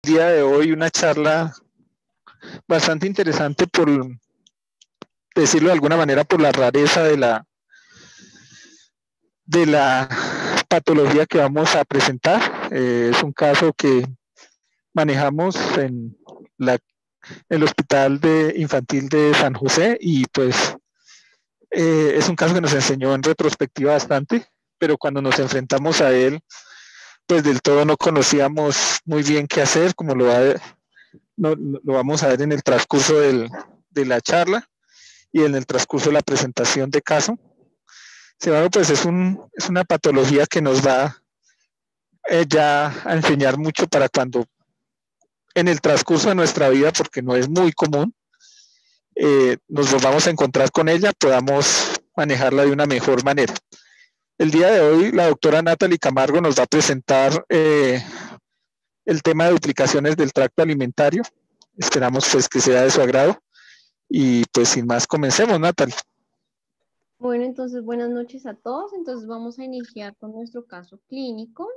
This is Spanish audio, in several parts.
día de hoy una charla bastante interesante por decirlo de alguna manera por la rareza de la patología que vamos a presentar. Es un caso que manejamos en el Hospital Infantil de San José y pues es un caso que nos enseñó en retrospectiva bastante, pero cuando nos enfrentamos a él, pues del todo no conocíamos muy bien qué hacer, como lo vamos a ver en el transcurso de la charla y en el transcurso de la presentación de caso. Sin embargo, pues es una patología que nos va ya a enseñar mucho para cuando en el transcurso de nuestra vida, porque no es muy común, nos volvamos a encontrar con ella, podamos manejarla de una mejor manera. El día de hoy, la doctora Natalie Camargo nos va a presentar el tema de duplicaciones del tracto alimentario. Esperamos pues que sea de su agrado. Y pues sin más, comencemos, Natalie. Bueno, entonces buenas noches a todos. Entonces vamos a iniciar con nuestro caso clínico.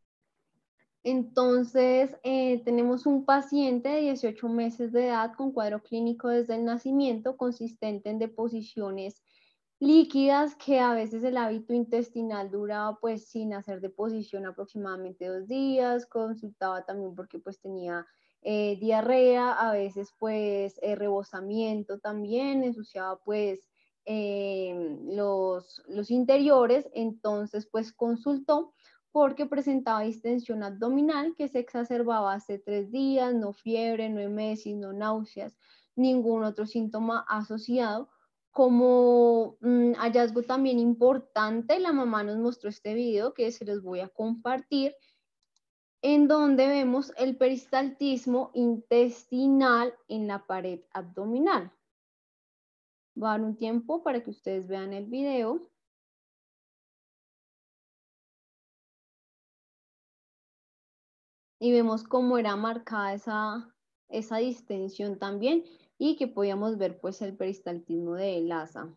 Entonces tenemos un paciente de 18 meses de edad con cuadro clínico desde el nacimiento consistente en deposiciones líquidas, que a veces el hábito intestinal duraba pues sin hacer deposición aproximadamente 2 días. Consultaba también porque pues tenía diarrea, a veces pues rebosamiento también, ensuciaba pues los interiores. Entonces pues consultó porque presentaba distensión abdominal que se exacerbaba hace 3 días, no fiebre, no emesis, no náuseas, ningún otro síntoma asociado. Como hallazgo también importante, la mamá nos mostró este video que se los voy a compartir, en donde vemos el peristaltismo intestinal en la pared abdominal. Va a dar un tiempo para que ustedes vean el video. Y vemos cómo era marcada esa distensión también, y que podíamos ver pues el peristaltismo de Lassa.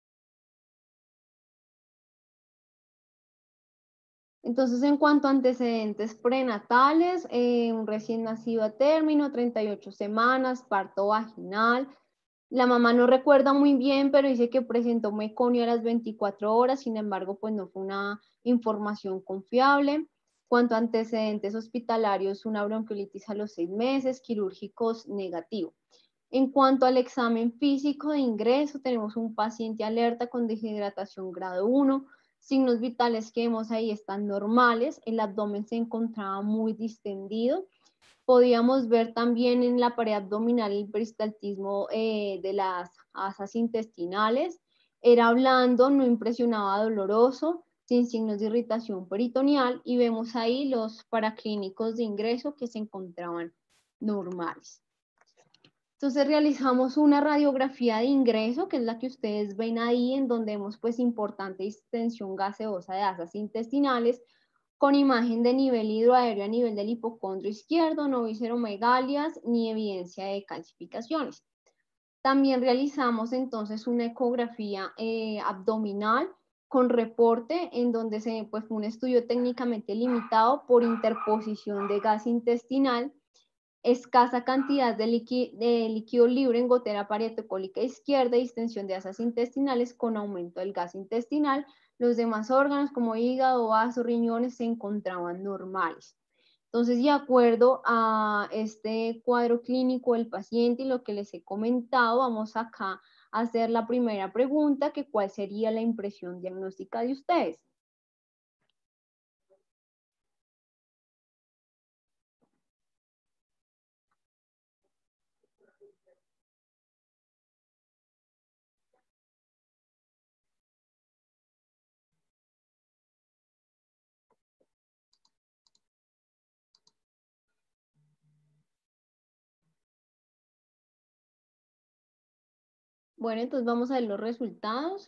Entonces, en cuanto a antecedentes prenatales, un recién nacido a término, 38 semanas, parto vaginal. La mamá no recuerda muy bien, pero dice que presentó meconio a las 24 horas, sin embargo, pues no fue una información confiable. Cuanto a antecedentes hospitalarios, una bronquiolitis a los 6 meses, quirúrgicos negativo. En cuanto al examen físico de ingreso, tenemos un paciente alerta con deshidratación grado 1, signos vitales que vemos ahí están normales, el abdomen se encontraba muy distendido. Podíamos ver también en la pared abdominal el peristaltismo de las asas intestinales. Era blando, no impresionaba doloroso, sin signos de irritación peritoneal, y vemos ahí los paraclínicos de ingreso que se encontraban normales. Entonces realizamos una radiografía de ingreso, que es la que ustedes ven ahí, en donde vemos pues importante distensión gaseosa de asas intestinales, con imagen de nivel hidroaéreo a nivel del hipocondrio izquierdo, no visceromegalias ni evidencia de calcificaciones. También realizamos entonces una ecografía abdominal con reporte, en donde pues, fue un estudio técnicamente limitado por interposición de gas intestinal, escasa cantidad de líquido libre en gotera parietocólica izquierda, distensión de asas intestinales con aumento del gas intestinal. Los demás órganos como hígado, vaso, riñones se encontraban normales. Entonces, de acuerdo a este cuadro clínico del paciente y lo que les he comentado, vamos acá a hacer la primera pregunta, que ¿cuál sería la impresión diagnóstica de ustedes? Bueno, entonces vamos a ver los resultados.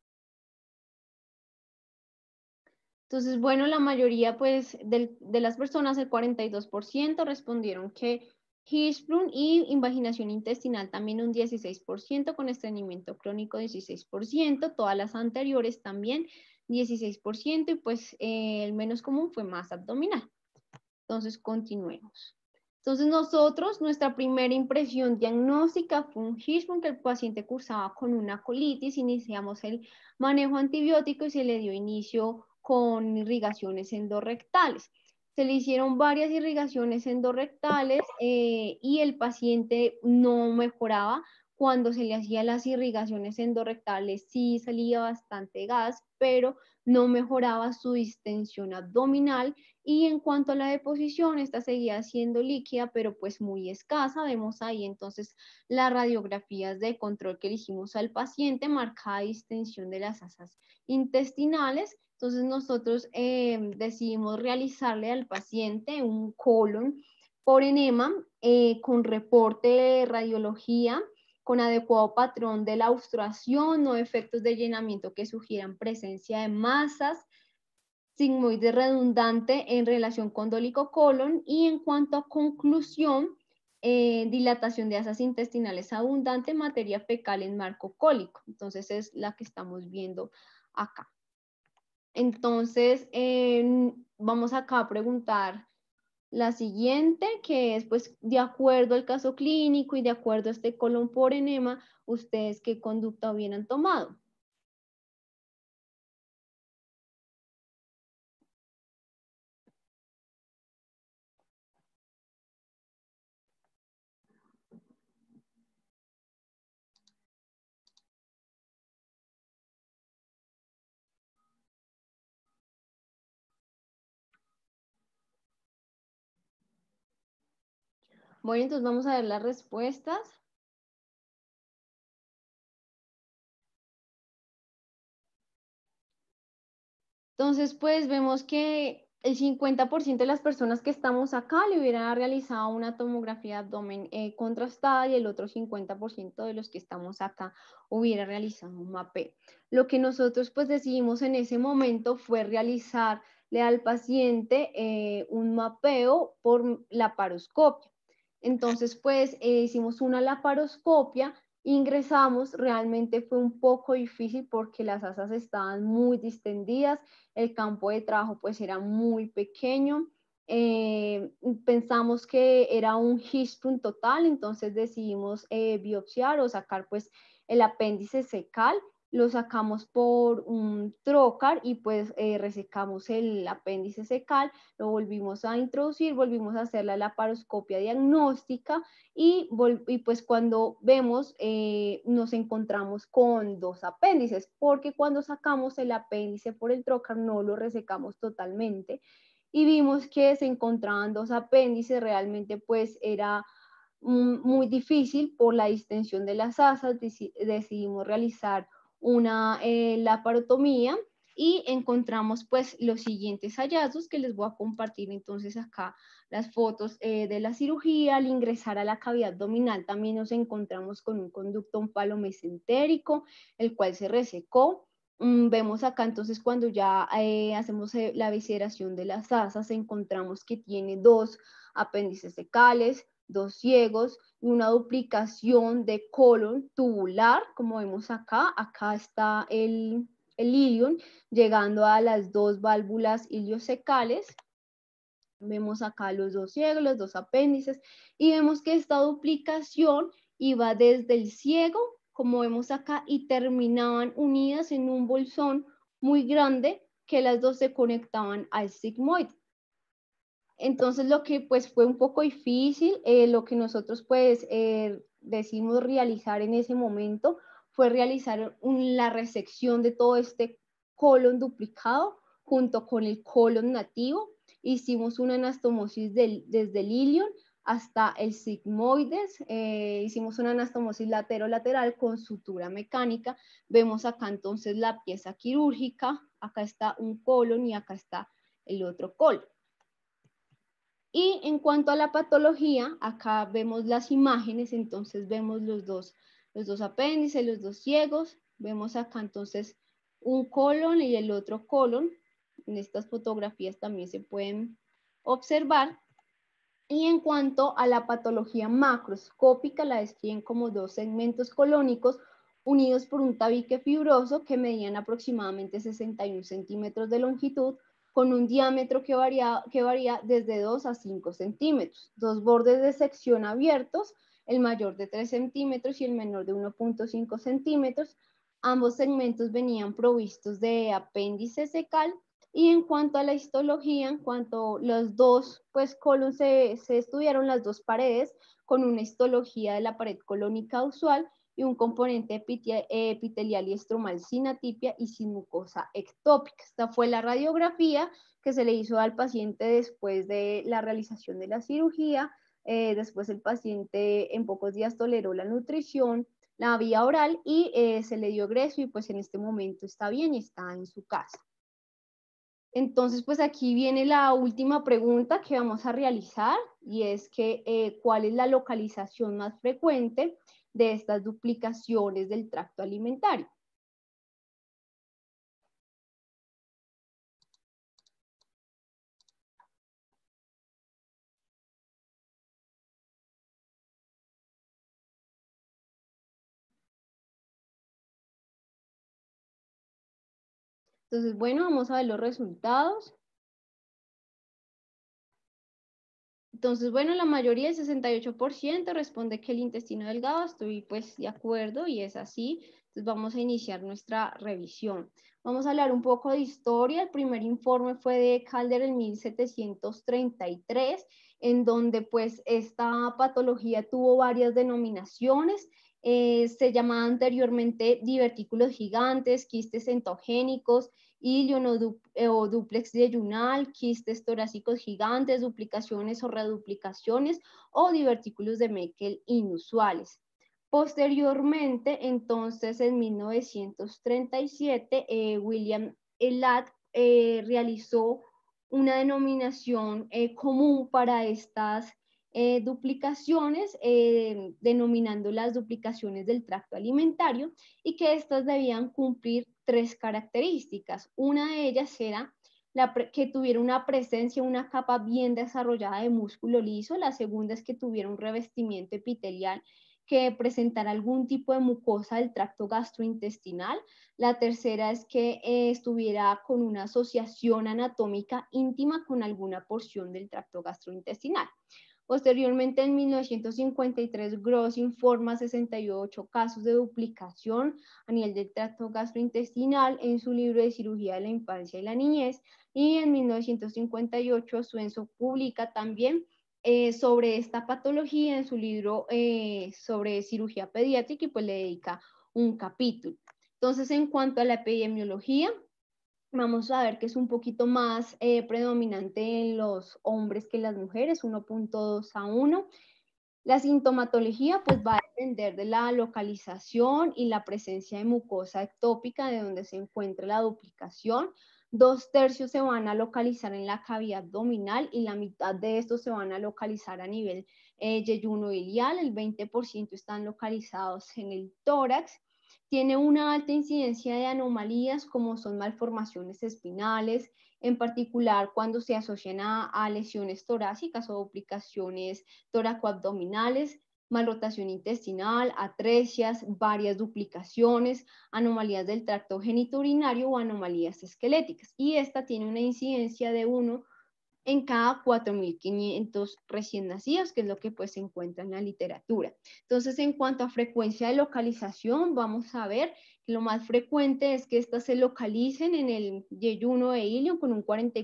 Entonces, bueno, la mayoría pues de las personas, el 42%, respondieron que Hirschsprung, y invaginación intestinal también un 16%, con estreñimiento crónico 16%, todas las anteriores también 16%, y pues el menos común fue masa abdominal. Entonces, continuemos. Entonces nuestra primera impresión diagnóstica fue un Hirschsprung que el paciente cursaba con una colitis, iniciamos el manejo antibiótico y se le dio inicio con irrigaciones endorrectales. Se le hicieron varias irrigaciones endorrectales y el paciente no mejoraba. Cuando se le hacía las irrigaciones endorrectales sí salía bastante gas, pero no mejoraba su distensión abdominal. Y en cuanto a la deposición, esta seguía siendo líquida, pero pues muy escasa. Vemos ahí entonces las radiografías de control que le hicimos al paciente, marcada distensión de las asas intestinales. Entonces nosotros decidimos realizarle al paciente un colon por enema con reporte de radiología, con adecuado patrón de la obstrucción, no efectos de llenamiento que sugieran presencia de masas, sigmoide redundante en relación con dólico colon, y en cuanto a conclusión, dilatación de asas intestinales abundante, materia fecal en marco cólico. Entonces es la que estamos viendo acá. Entonces, vamos acá a preguntar la siguiente, que es pues de acuerdo al caso clínico y de acuerdo a este colon por enema, ¿ustedes qué conducta hubieran tomado? Bueno, entonces vamos a ver las respuestas. Entonces, pues vemos que el 50% de las personas que estamos acá le hubieran realizado una tomografía de abdomen contrastada y el otro 50% de los que estamos acá hubiera realizado un mapeo. Lo que nosotros pues decidimos en ese momento fue realizarle al paciente un mapeo por laparoscopia. Entonces, pues hicimos una laparoscopia, ingresamos, realmente fue un poco difícil porque las asas estaban muy distendidas, el campo de trabajo pues era muy pequeño. Pensamos que era un Hirschsprung total, entonces decidimos biopsiar o sacar pues el apéndice secal. Lo sacamos por un trocar y pues resecamos el apéndice secal, lo volvimos a introducir, volvimos a hacer la laparoscopia diagnóstica y pues cuando vemos nos encontramos con dos apéndices, porque cuando sacamos el apéndice por el trocar no lo resecamos totalmente y vimos que se encontraban dos apéndices, realmente pues era muy difícil por la distensión de las asas, decidimos realizar una laparotomía y encontramos pues los siguientes hallazgos que les voy a compartir entonces acá las fotos de la cirugía. Al ingresar a la cavidad abdominal también nos encontramos con un conducto omphalomesentérico, el cual se resecó. Vemos acá entonces cuando ya hacemos la visceración de las asas, encontramos que tiene dos apéndices secales, dos ciegos y una duplicación de colon tubular, como vemos acá. Acá está el ilion llegando a las dos válvulas iliosecales. Vemos acá los dos ciegos, los dos apéndices, y vemos que esta duplicación iba desde el ciego, como vemos acá, y terminaban unidas en un bolsón muy grande que las dos se conectaban al sigmoide. Entonces lo que pues fue un poco difícil, lo que nosotros pues decidimos realizar en ese momento fue realizar la resección de todo este colon duplicado junto con el colon nativo. Hicimos una anastomosis desde el ilion hasta el sigmoides, hicimos una anastomosis lateral con sutura mecánica. Vemos acá entonces la pieza quirúrgica, acá está un colon y acá está el otro colon. Y en cuanto a la patología, acá vemos las imágenes, entonces vemos los dos apéndices, los dos ciegos, vemos acá entonces un colon y el otro colon. En estas fotografías también se pueden observar. Y en cuanto a la patología macroscópica, la describen como dos segmentos colónicos unidos por un tabique fibroso que medían aproximadamente 61 centímetros de longitud, con un diámetro que varía desde 2 a 5 centímetros, dos bordes de sección abiertos, el mayor de 3 centímetros y el menor de 1.5 centímetros. Ambos segmentos venían provistos de apéndice cecal. Y en cuanto a la histología, en cuanto los dos colon se estudiaron las dos paredes con una histología de la pared colónica usual y un componente epitelial y estromal sin atipia y sin mucosa ectópica. Esta fue la radiografía que se le hizo al paciente después de la realización de la cirugía. Después el paciente en pocos días toleró la nutrición, la vía oral y se le dio egreso y pues en este momento está bien y está en su casa. Entonces, pues aquí viene la última pregunta que vamos a realizar y es que ¿cuál es la localización más frecuente de estas duplicaciones del tracto alimentario? Entonces, bueno, vamos a ver los resultados. Entonces, bueno, la mayoría, el 68%, responde que el intestino delgado. Estoy pues de acuerdo y es así. Entonces vamos a iniciar nuestra revisión. Vamos a hablar un poco de historia. El primer informe fue de Calder en 1733, en donde pues esta patología tuvo varias denominaciones. Se llamaba anteriormente divertículos gigantes, quistes entogénicos, ilio o dúplex yeyunal, quistes torácicos gigantes, duplicaciones o reduplicaciones o divertículos de Meckel inusuales. Posteriormente, entonces, en 1937, William Ladd realizó una denominación común para estas duplicaciones, denominando las duplicaciones del tracto alimentario, y que estas debían cumplir 3 características. Una de ellas era que tuviera una presencia, una capa bien desarrollada de músculo liso. La segunda es que tuviera un revestimiento epitelial que presentara algún tipo de mucosa del tracto gastrointestinal. La tercera es que estuviera con una asociación anatómica íntima con alguna porción del tracto gastrointestinal. Posteriormente, en 1953, Gross informa 68 casos de duplicación a nivel del tracto gastrointestinal en su libro de cirugía de la infancia y la niñez. Y en 1958, Swenson publica también sobre esta patología en su libro sobre cirugía pediátrica y pues le dedica un capítulo. Entonces, en cuanto a la epidemiología, vamos a ver que es un poquito más predominante en los hombres que en las mujeres, 1.2 a 1. La sintomatología pues va a depender de la localización y la presencia de mucosa ectópica de donde se encuentra la duplicación. 2/3 se van a localizar en la cavidad abdominal y la mitad de estos se van a localizar a nivel yeyuno-ilial. El 20% están localizados en el tórax. Tiene una alta incidencia de anomalías como son malformaciones espinales, en particular cuando se asocian a lesiones torácicas o duplicaciones toracoabdominales, malrotación intestinal, atresias, varias duplicaciones, anomalías del tracto genitourinario o anomalías esqueléticas. Y esta tiene una incidencia de 1 en cada 4.500 recién nacidos, que es lo que pues se encuentra en la literatura. Entonces, en cuanto a frecuencia de localización, vamos a ver que lo más frecuente es que estas se localicen en el yeyuno e ilio con un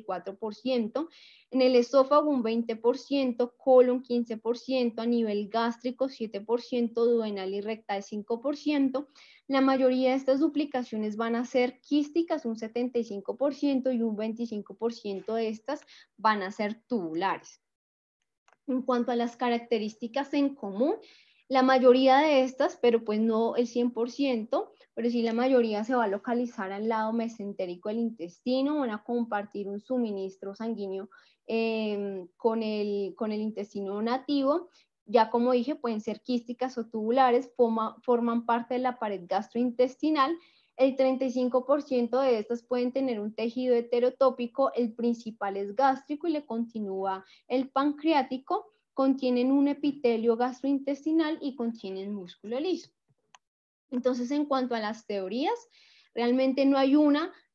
44%, en el esófago un 20%, colon 15%, a nivel gástrico 7%, duodenal y rectal 5%. La mayoría de estas duplicaciones van a ser quísticas, un 75%, y un 25% de estas van a ser tubulares. En cuanto a las características en común, la mayoría de estas, pero pues no el 100%, pero sí la mayoría se va a localizar al lado mesentérico del intestino, van a compartir un suministro sanguíneo con el intestino nativo. Ya como dije, pueden ser quísticas o tubulares, forman parte de la pared gastrointestinal. El 35% de estas pueden tener un tejido heterotópico, el principal es gástrico y le continúa el pancreático, contienen un epitelio gastrointestinal y contienen músculo liso. Entonces, en cuanto a las teorías, realmente no hay una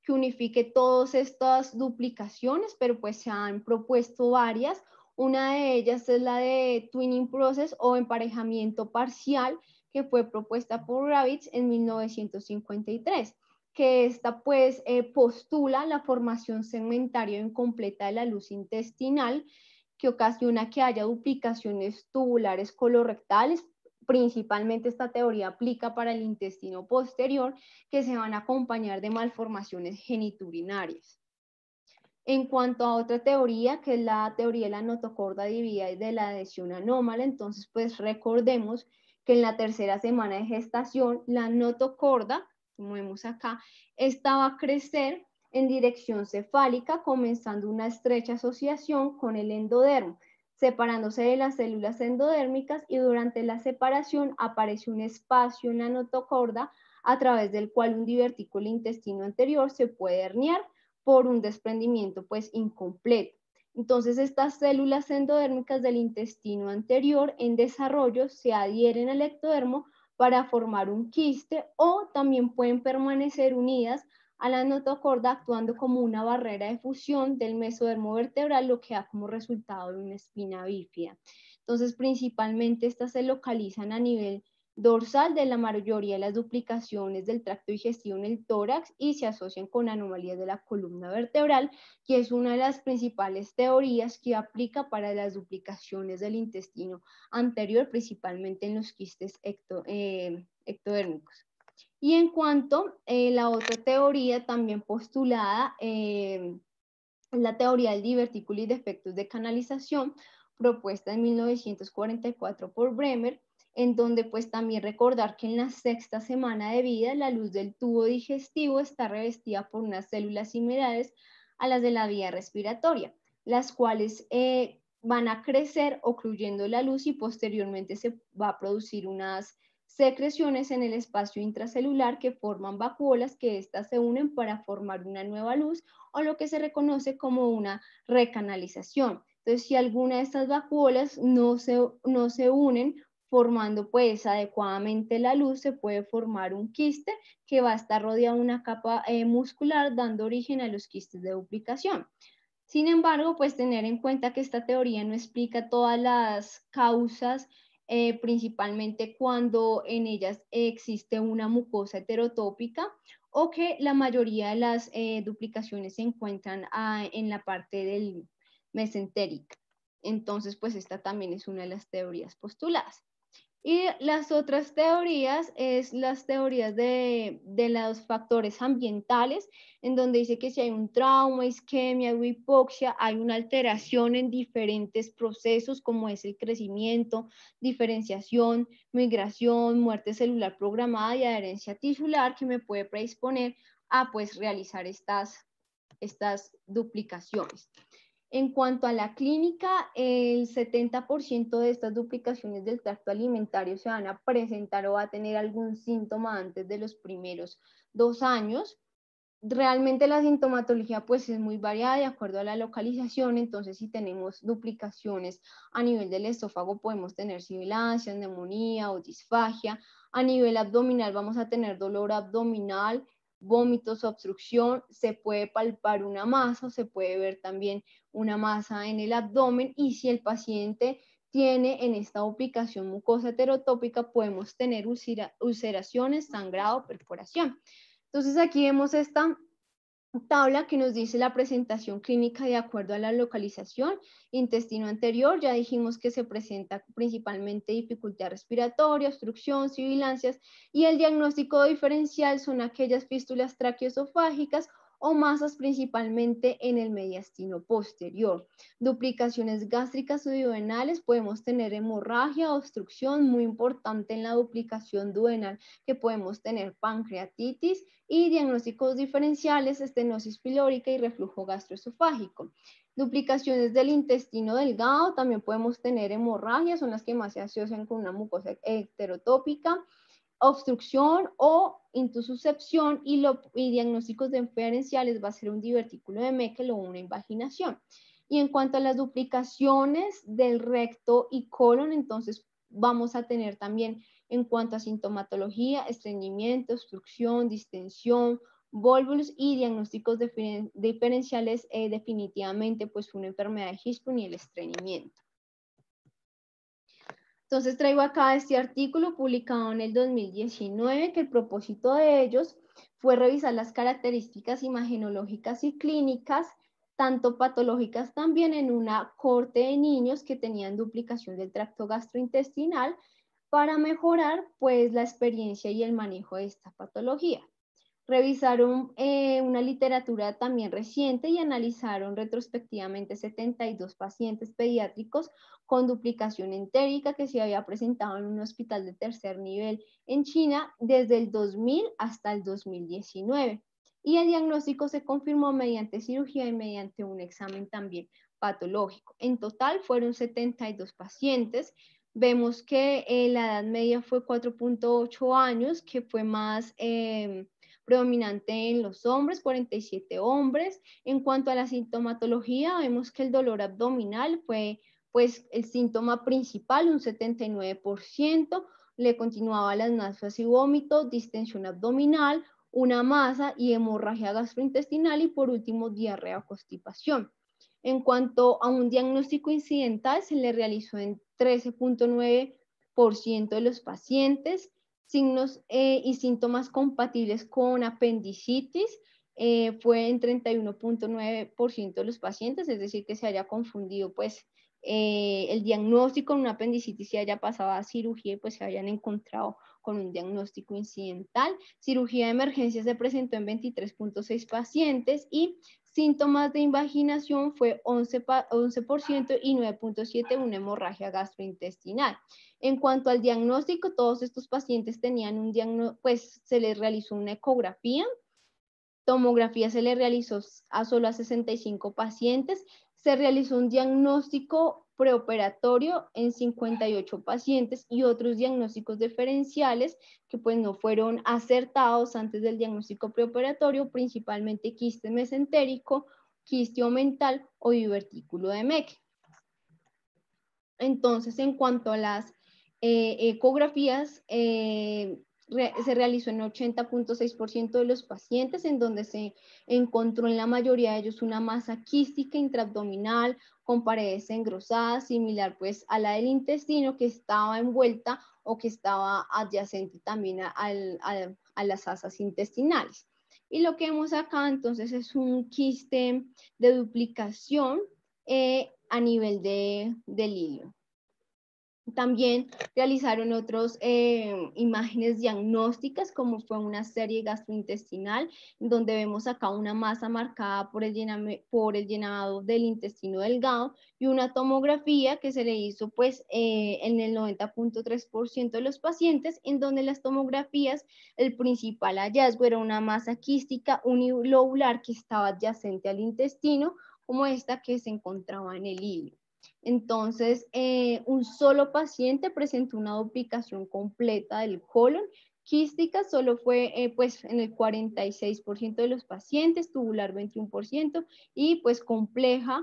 que unifique todas estas duplicaciones, pero pues se han propuesto varias. Una de ellas es la de Twinning Process o emparejamiento parcial, que fue propuesta por Ravitch en 1953, que esta pues postula la formación segmentaria incompleta de la luz intestinal, que ocasiona que haya duplicaciones tubulares colorectales. Principalmente esta teoría aplica para el intestino posterior, que se van a acompañar de malformaciones geniturinarias. En cuanto a otra teoría, que es la teoría de la notocorda dividida y de la adhesión anómala, entonces pues recordemos que en la tercera semana de gestación, la notocorda, como vemos acá, esta va a crecer en dirección cefálica, comenzando una estrecha asociación con el endodermo, separándose de las células endodérmicas, y durante la separación aparece un espacio en la notocorda a través del cual un divertículo intestino anterior se puede herniar por un desprendimiento pues incompleto. Entonces estas células endodérmicas del intestino anterior en desarrollo se adhieren al ectodermo para formar un quiste, o también pueden permanecer unidas a la notocorda actuando como una barrera de fusión del mesodermo vertebral, lo que da como resultado una espina bífida. Entonces principalmente estas se localizan a nivel dorsal de la mayoría de las duplicaciones del tracto digestivo en el tórax y se asocian con anomalías de la columna vertebral, que es una de las principales teorías que aplica para las duplicaciones del intestino anterior, principalmente en los quistes ectodérmicos. Y en cuanto a la otra teoría también postulada, la teoría del divertículo y defectos de canalización, propuesta en 1944 por Bremer, en donde pues también recordar que en la sexta semana de vida la luz del tubo digestivo está revestida por unas células similares a las de la vía respiratoria, las cuales van a crecer ocluyendo la luz, y posteriormente se va a producir unas secreciones en el espacio intracelular que forman vacuolas, que éstas se unen para formar una nueva luz, o lo que se reconoce como una recanalización. Entonces, si alguna de estas vacuolas no se unen formando pues adecuadamente la luz, se puede formar un quiste que va a estar rodeado de una capa muscular, dando origen a los quistes de duplicación. Sin embargo, pues tener en cuenta que esta teoría no explica todas las causas, principalmente cuando en ellas existe una mucosa heterotópica, o que la mayoría de las duplicaciones se encuentran en la parte del mesentérica. Entonces, pues esta también es una de las teorías postuladas. Y las otras teorías es las teorías de los factores ambientales, en donde dice que si hay un trauma, isquemia o hipoxia, hay una alteración en diferentes procesos, como es el crecimiento, diferenciación, migración, muerte celular programada y adherencia tisular, que me puede predisponer a pues realizar estas duplicaciones. En cuanto a la clínica, el 70% de estas duplicaciones del tracto alimentario se van a presentar o va a tener algún síntoma antes de los primeros 2 años. Realmente la sintomatología pues es muy variada de acuerdo a la localización. Entonces, si tenemos duplicaciones a nivel del esófago, podemos tener sibilancias, neumonía o disfagia. A nivel abdominal vamos a tener dolor abdominal, vómitos, obstrucción, se puede palpar una masa, o se puede ver también una masa en el abdomen, y si el paciente tiene en esta duplicación mucosa heterotópica, podemos tener ulceraciones, sangrado, perforación. Entonces aquí vemos esta tabla que nos dice la presentación clínica de acuerdo a la localización. Intestino anterior, ya dijimos que se presenta principalmente dificultad respiratoria, obstrucción, sibilancias, y el diagnóstico diferencial son aquellas fístulas traqueoesofágicas o masas principalmente en el mediastino posterior. Duplicaciones gástricas o duodenales, podemos tener hemorragia, obstrucción, muy importante en la duplicación duodenal, que podemos tener pancreatitis, y diagnósticos diferenciales, estenosis pilórica y reflujo gastroesofágico. Duplicaciones del intestino delgado, también podemos tener hemorragias, son las que más se asocian con una mucosa heterotópica, obstrucción o intususcepción, y diagnósticos diferenciales va a ser un divertículo de Meckel o una invaginación. Y en cuanto a las duplicaciones del recto y colon, entonces vamos a tener también, en cuanto a sintomatología, estreñimiento, obstrucción, distensión, volvulus y diagnósticos diferenciales, definitivamente pues una enfermedad de Hirschsprung y el estreñimiento. Entonces traigo acá este artículo publicado en el 2019, que el propósito de ellos fue revisar las características imagenológicas y clínicas, tanto patológicas también, en una cohorte de niños que tenían duplicación del tracto gastrointestinal, para mejorar pues la experiencia y el manejo de esta patología. Revisaron una literatura también reciente y analizaron retrospectivamente 72 pacientes pediátricos con duplicación entérica que se había presentado en un hospital de tercer nivel en China desde el 2000 hasta el 2019. Y el diagnóstico se confirmó mediante cirugía y mediante un examen también patológico. En total fueron 72 pacientes. Vemos que la edad media fue 4.8 años, que fue más predominante en los hombres, 47 hombres. En cuanto a la sintomatología, vemos que el dolor abdominal fue pues el síntoma principal, un 79%, le continuaba las náuseas y vómitos, distensión abdominal, una masa y hemorragia gastrointestinal y por último diarrea o constipación. En cuanto a un diagnóstico incidental, se le realizó en 13.9% de los pacientes. Signos y síntomas compatibles con apendicitis fue en 31.9% de los pacientes, es decir, que se haya confundido pues el diagnóstico en una apendicitis, se haya pasado a cirugía y pues se hayan encontrado con un diagnóstico incidental. Cirugía de emergencia se presentó en 23.6 pacientes y síntomas de invaginación fue 11% y 9.7% una hemorragia gastrointestinal. En cuanto al diagnóstico, todos estos pacientes tenían un diagnóstico, pues se les realizó una ecografía, tomografía se le realizó solo a 65 pacientes, se realizó un diagnóstico preoperatorio en 58 pacientes y otros diagnósticos diferenciales que pues no fueron acertados antes del diagnóstico preoperatorio, principalmente quiste mesentérico, quiste omental o divertículo de Mecke. Entonces, en cuanto a las ecografías, se realizó en 80.6% de los pacientes, en donde se encontró en la mayoría de ellos una masa quística intraabdominal con paredes engrosadas, similar pues a la del intestino, que estaba envuelta o que estaba adyacente también a las asas intestinales. Y lo que vemos acá entonces es un quiste de duplicación a nivel del hilio. También realizaron otras imágenes diagnósticas, como fue una serie gastrointestinal, donde vemos acá una masa marcada por el llenado del intestino delgado, y una tomografía que se le hizo pues en el 90.3% de los pacientes, en donde las tomografías, el principal hallazgo era una masa quística unilobular que estaba adyacente al intestino, como esta que se encontraba en el hilio. Entonces, un solo paciente presentó una duplicación completa del colon. Quística solo fue pues en el 46% de los pacientes, tubular 21% y pues compleja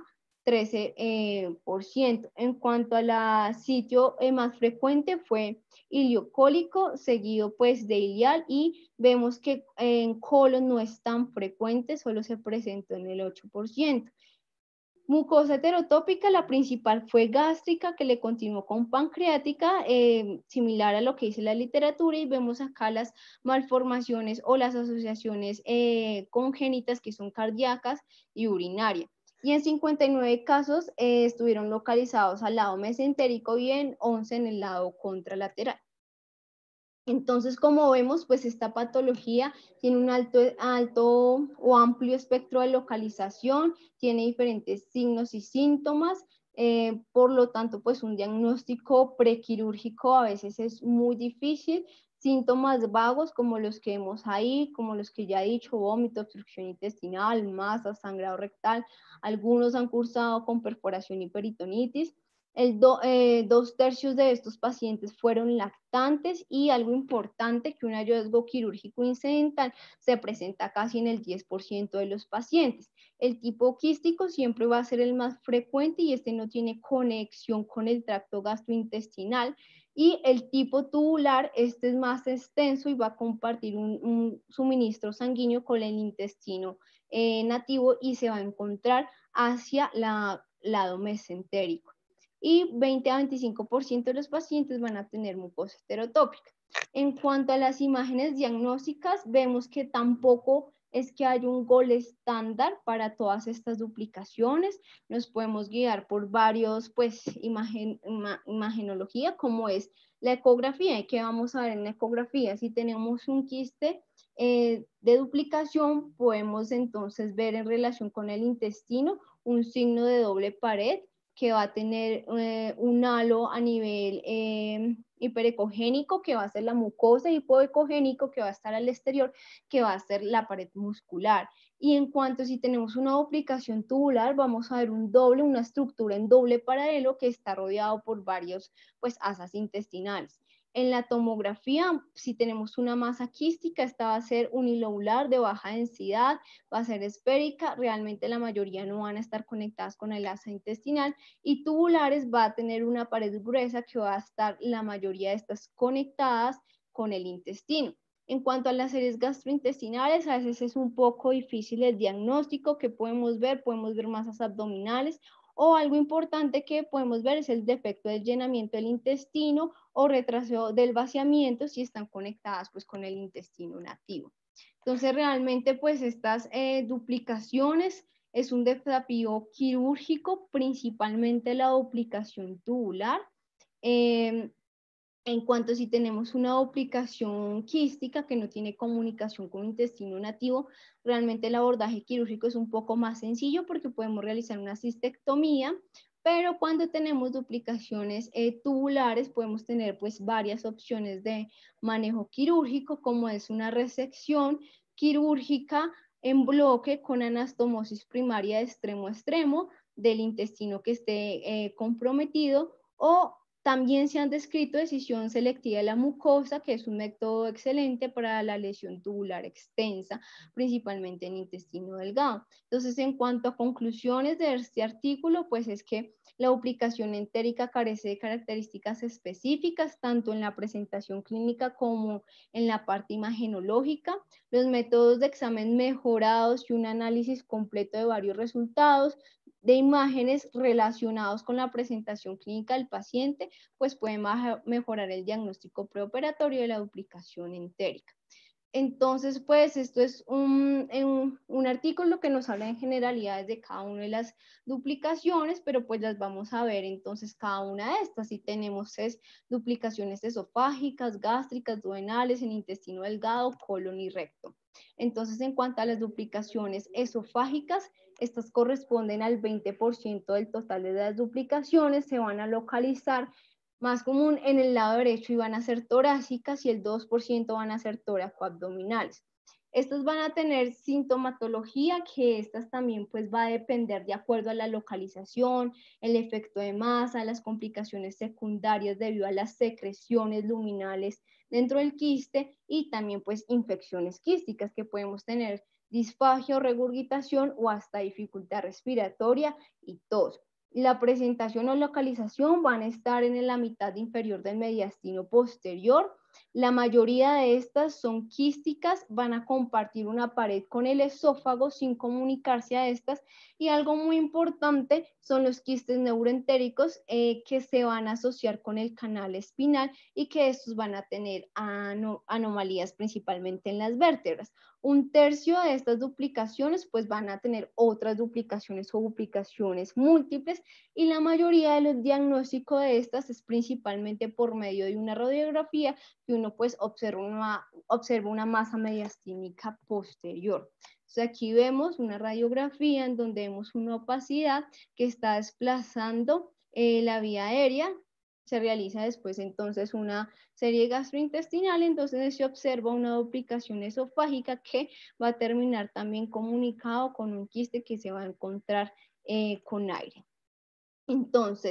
13%. En cuanto a la sitio más frecuente fue iliocólico, seguido pues de ilial, y vemos que en colon no es tan frecuente, solo se presentó en el 8%. Mucosa heterotópica, la principal fue gástrica, que le continuó con pancreática, similar a lo que dice la literatura, y vemos acá las malformaciones o las asociaciones congénitas, que son cardíacas y urinarias. Y en 59 casos estuvieron localizados al lado mesentérico y en 11 en el lado contralateral. Entonces, como vemos, pues esta patología tiene un alto o amplio espectro de localización, tiene diferentes signos y síntomas, por lo tanto, pues un diagnóstico prequirúrgico a veces es muy difícil. Síntomas vagos como los que vemos ahí, como los que ya he dicho, vómito, obstrucción intestinal, masa, sangrado rectal, algunos han cursado con perforación y peritonitis. 2/3 de estos pacientes fueron lactantes y algo importante, que un hallazgo quirúrgico incidental se presenta casi en el 10% de los pacientes. El tipo quístico siempre va a ser el más frecuente y este no tiene conexión con el tracto gastrointestinal. Y el tipo tubular, este es más extenso y va a compartir un suministro sanguíneo con el intestino nativo y se va a encontrar hacia el lado mesentérico. Y 20 a 25% de los pacientes van a tener mucosa heterotópica. En cuanto a las imágenes diagnósticas, vemos que tampoco es que hay un gol estándar para todas estas duplicaciones. Nos podemos guiar por varios, pues, imagenología, como es la ecografía. ¿Y qué vamos a ver en la ecografía? Si tenemos un quiste de duplicación, podemos entonces ver en relación con el intestino un signo de doble pared que va a tener un halo a nivel hiperecogénico, que va a ser la mucosa, y hipoecogénico, que va a estar al exterior, que va a ser la pared muscular. Y en cuanto si tenemos una duplicación tubular, vamos a ver una estructura en doble paralelo que está rodeado por varios, pues, asas intestinales. En la tomografía, si tenemos una masa quística, esta va a ser unilobular de baja densidad, va a ser esférica, realmente la mayoría no van a estar conectadas con el asa intestinal, y tubulares va a tener una pared gruesa que va a estar la mayoría de estas conectadas con el intestino. En cuanto a las series gastrointestinales, a veces es un poco difícil el diagnóstico. Que podemos ver masas abdominales, o algo importante que podemos ver es el defecto del llenamiento del intestino o retraso del vaciamiento si están conectadas pues con el intestino nativo. Entonces realmente pues estas duplicaciones es un desafío quirúrgico, principalmente la duplicación tubular. En cuanto si tenemos una duplicación quística que no tiene comunicación con el intestino nativo, realmente el abordaje quirúrgico es un poco más sencillo porque podemos realizar una cistectomía, pero cuando tenemos duplicaciones tubulares podemos tener pues varias opciones de manejo quirúrgico, como es una resección quirúrgica en bloque con anastomosis primaria de extremo a extremo del intestino que esté comprometido, o también se han descrito decisión selectiva de la mucosa, que es un método excelente para la lesión tubular extensa, principalmente en intestino delgado. Entonces, en cuanto a conclusiones de este artículo, pues es que la duplicación entérica carece de características específicas, tanto en la presentación clínica como en la parte imagenológica. Los métodos de examen mejorados y un análisis completo de varios resultados de imágenes relacionados con la presentación clínica del paciente, pues pueden mejorar el diagnóstico preoperatorio de la duplicación entérica. Entonces, pues esto es un artículo que nos habla en generalidades de cada una de las duplicaciones, pero pues las vamos a ver entonces cada una de estas. Si tenemos duplicaciones esofágicas, gástricas, duodenales, en intestino delgado, colon y recto. Entonces, en cuanto a las duplicaciones esofágicas, estas corresponden al 20% del total de las duplicaciones, se van a localizar más común en el lado derecho y van a ser torácicas, y el 2% van a ser tóraco-abdominales. Estos van a tener sintomatología, que estas también pues va a depender de acuerdo a la localización, el efecto de masa, las complicaciones secundarias debido a las secreciones luminales dentro del quiste, y también pues infecciones quísticas que podemos tener disfagia o regurgitación o hasta dificultad respiratoria y tos. La presentación o localización van a estar en la mitad inferior del mediastino posterior. La mayoría de estas son quísticas, van a compartir una pared con el esófago sin comunicarse a estas, y algo muy importante son los quistes neuroentéricos que se van a asociar con el canal espinal y que estos van a tener anomalías principalmente en las vértebras. 1/3 de estas duplicaciones pues van a tener otras duplicaciones o duplicaciones múltiples, y la mayoría de los diagnósticos de estas es principalmente por medio de una radiografía, que uno pues observa una masa mediastínica posterior. Entonces aquí vemos una radiografía en donde vemos una opacidad que está desplazando la vía aérea. Se realiza después entonces una serie gastrointestinal, entonces se observa una duplicación esofágica que va a terminar también comunicado con un quiste que se va a encontrar con aire. Entonces,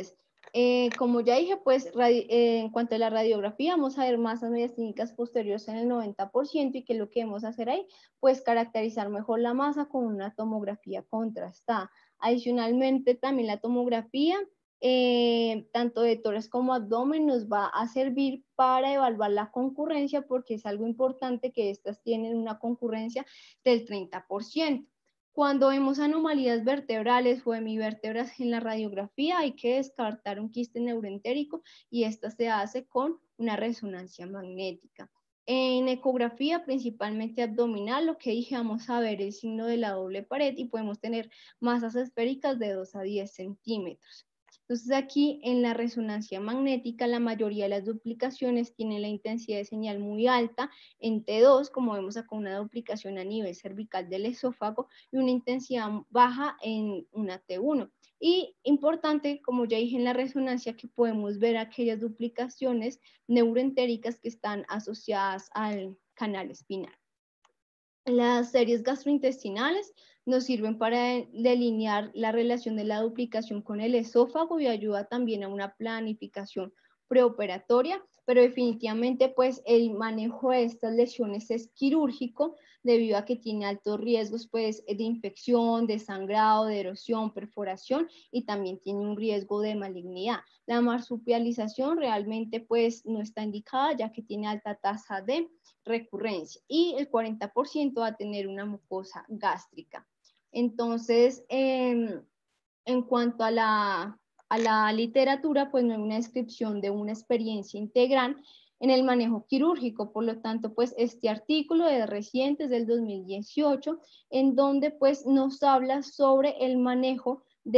Como ya dije, pues en cuanto a la radiografía, vamos a ver masas mediastínicas posteriores en el 90% y que lo que debemos hacer ahí, pues caracterizar mejor la masa con una tomografía contrastada. Adicionalmente, también la tomografía, tanto de tórax como abdomen, nos va a servir para evaluar la concurrencia porque es algo importante que estas tienen una concurrencia del 30%. Cuando vemos anomalías vertebrales o hemivértebras en la radiografía, hay que descartar un quiste neuroentérico y esta se hace con una resonancia magnética. En ecografía, principalmente abdominal, lo que dije, vamos a ver el signo de la doble pared y podemos tener masas esféricas de 2 a 10 centímetros. Entonces aquí en la resonancia magnética la mayoría de las duplicaciones tienen la intensidad de señal muy alta en T2, como vemos acá una duplicación a nivel cervical del esófago y una intensidad baja en una T1. Y importante, como ya dije en la resonancia, que podemos ver aquellas duplicaciones neuroentéricas que están asociadas al canal espinal. Las series gastrointestinales nos sirven para delinear la relación de la duplicación con el esófago y ayuda también a una planificación preoperatoria, pero definitivamente pues el manejo de estas lesiones es quirúrgico debido a que tiene altos riesgos pues de infección, de sangrado, de erosión, perforación y también tiene un riesgo de malignidad. La marsupialización realmente pues no está indicada ya que tiene alta tasa de recurrencia y el 40% va a tener una mucosa gástrica. Entonces, en cuanto a la literatura, pues no hay una descripción de una experiencia integral en el manejo quirúrgico, por lo tanto, pues este artículo es reciente, es del 2018, en donde pues nos habla sobre el manejo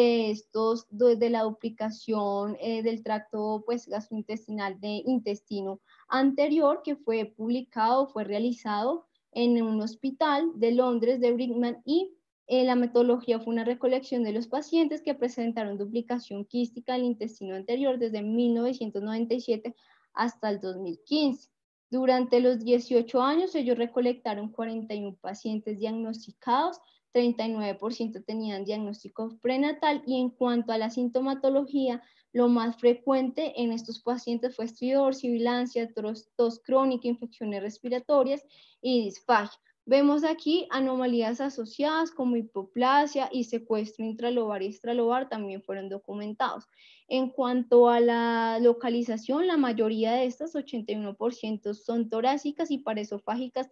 de la duplicación del tracto pues gastrointestinal de intestino anterior, que fue publicado, fue realizado en un hospital de Londres, de Brigham, y la metodología fue una recolección de los pacientes que presentaron duplicación quística del intestino anterior desde 1997 hasta el 2015. Durante los 18 años, ellos recolectaron 41 pacientes diagnosticados, 39% tenían diagnóstico prenatal y en cuanto a la sintomatología, lo más frecuente en estos pacientes fue estridor, sibilancia, tos crónica, infecciones respiratorias y disfagia. Vemos aquí anomalías asociadas como hipoplasia y secuestro intralobar y extralobar también fueron documentados. En cuanto a la localización, la mayoría de estas, 81%, son torácicas y paresofágicas,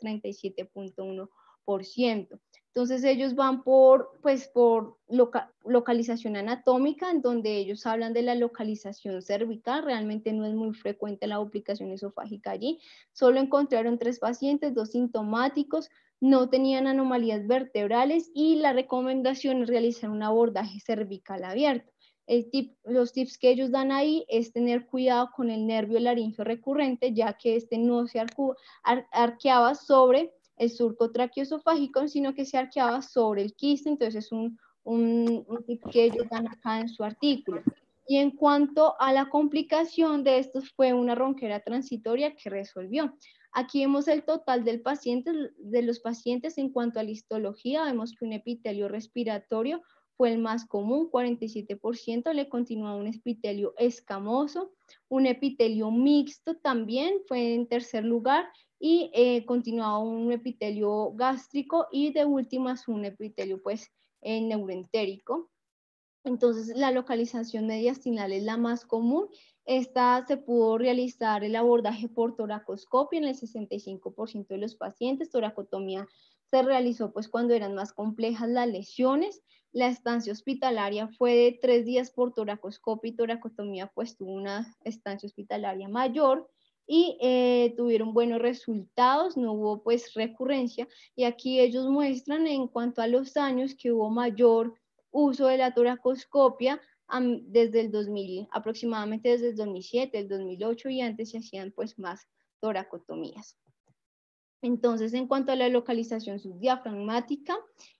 37.1%. Entonces ellos van pues, por localización anatómica, en donde ellos hablan de la localización cervical, realmente no es muy frecuente la duplicación esofágica allí. Solo encontraron 3 pacientes, 2 sintomáticos, no tenían anomalías vertebrales y la recomendación es realizar un abordaje cervical abierto. Los tips que ellos dan ahí es tener cuidado con el nervio laríngeo recurrente, ya que este no se arqueaba sobre el surco traqueoesofágico, sino que se arqueaba sobre el quiste, entonces es un tip que ellos dan acá en su artículo. Y en cuanto a la complicación de estos, fue una ronquera transitoria que resolvió. Aquí vemos el total de los pacientes en cuanto a la histología, vemos que un epitelio respiratorio fue el más común, 47%, le continúa un epitelio escamoso, un epitelio mixto también fue en tercer lugar y continuaba un epitelio gástrico y de últimas un epitelio pues neuroentérico. Entonces, la localización mediastinal es la más común. Esta se pudo realizar el abordaje por toracoscopia en el 65% de los pacientes. Toracotomía se realizó pues cuando eran más complejas las lesiones. La estancia hospitalaria fue de 3 días por toracoscopia y toracotomía pues tuvo una estancia hospitalaria mayor y tuvieron buenos resultados, no hubo pues recurrencia. Y aquí ellos muestran en cuanto a los años que hubo mayor uso de la toracoscopia desde el 2000, aproximadamente desde el 2007, el 2008 y antes se hacían pues más toracotomías. Entonces, en cuanto a la localización subdiafragmática,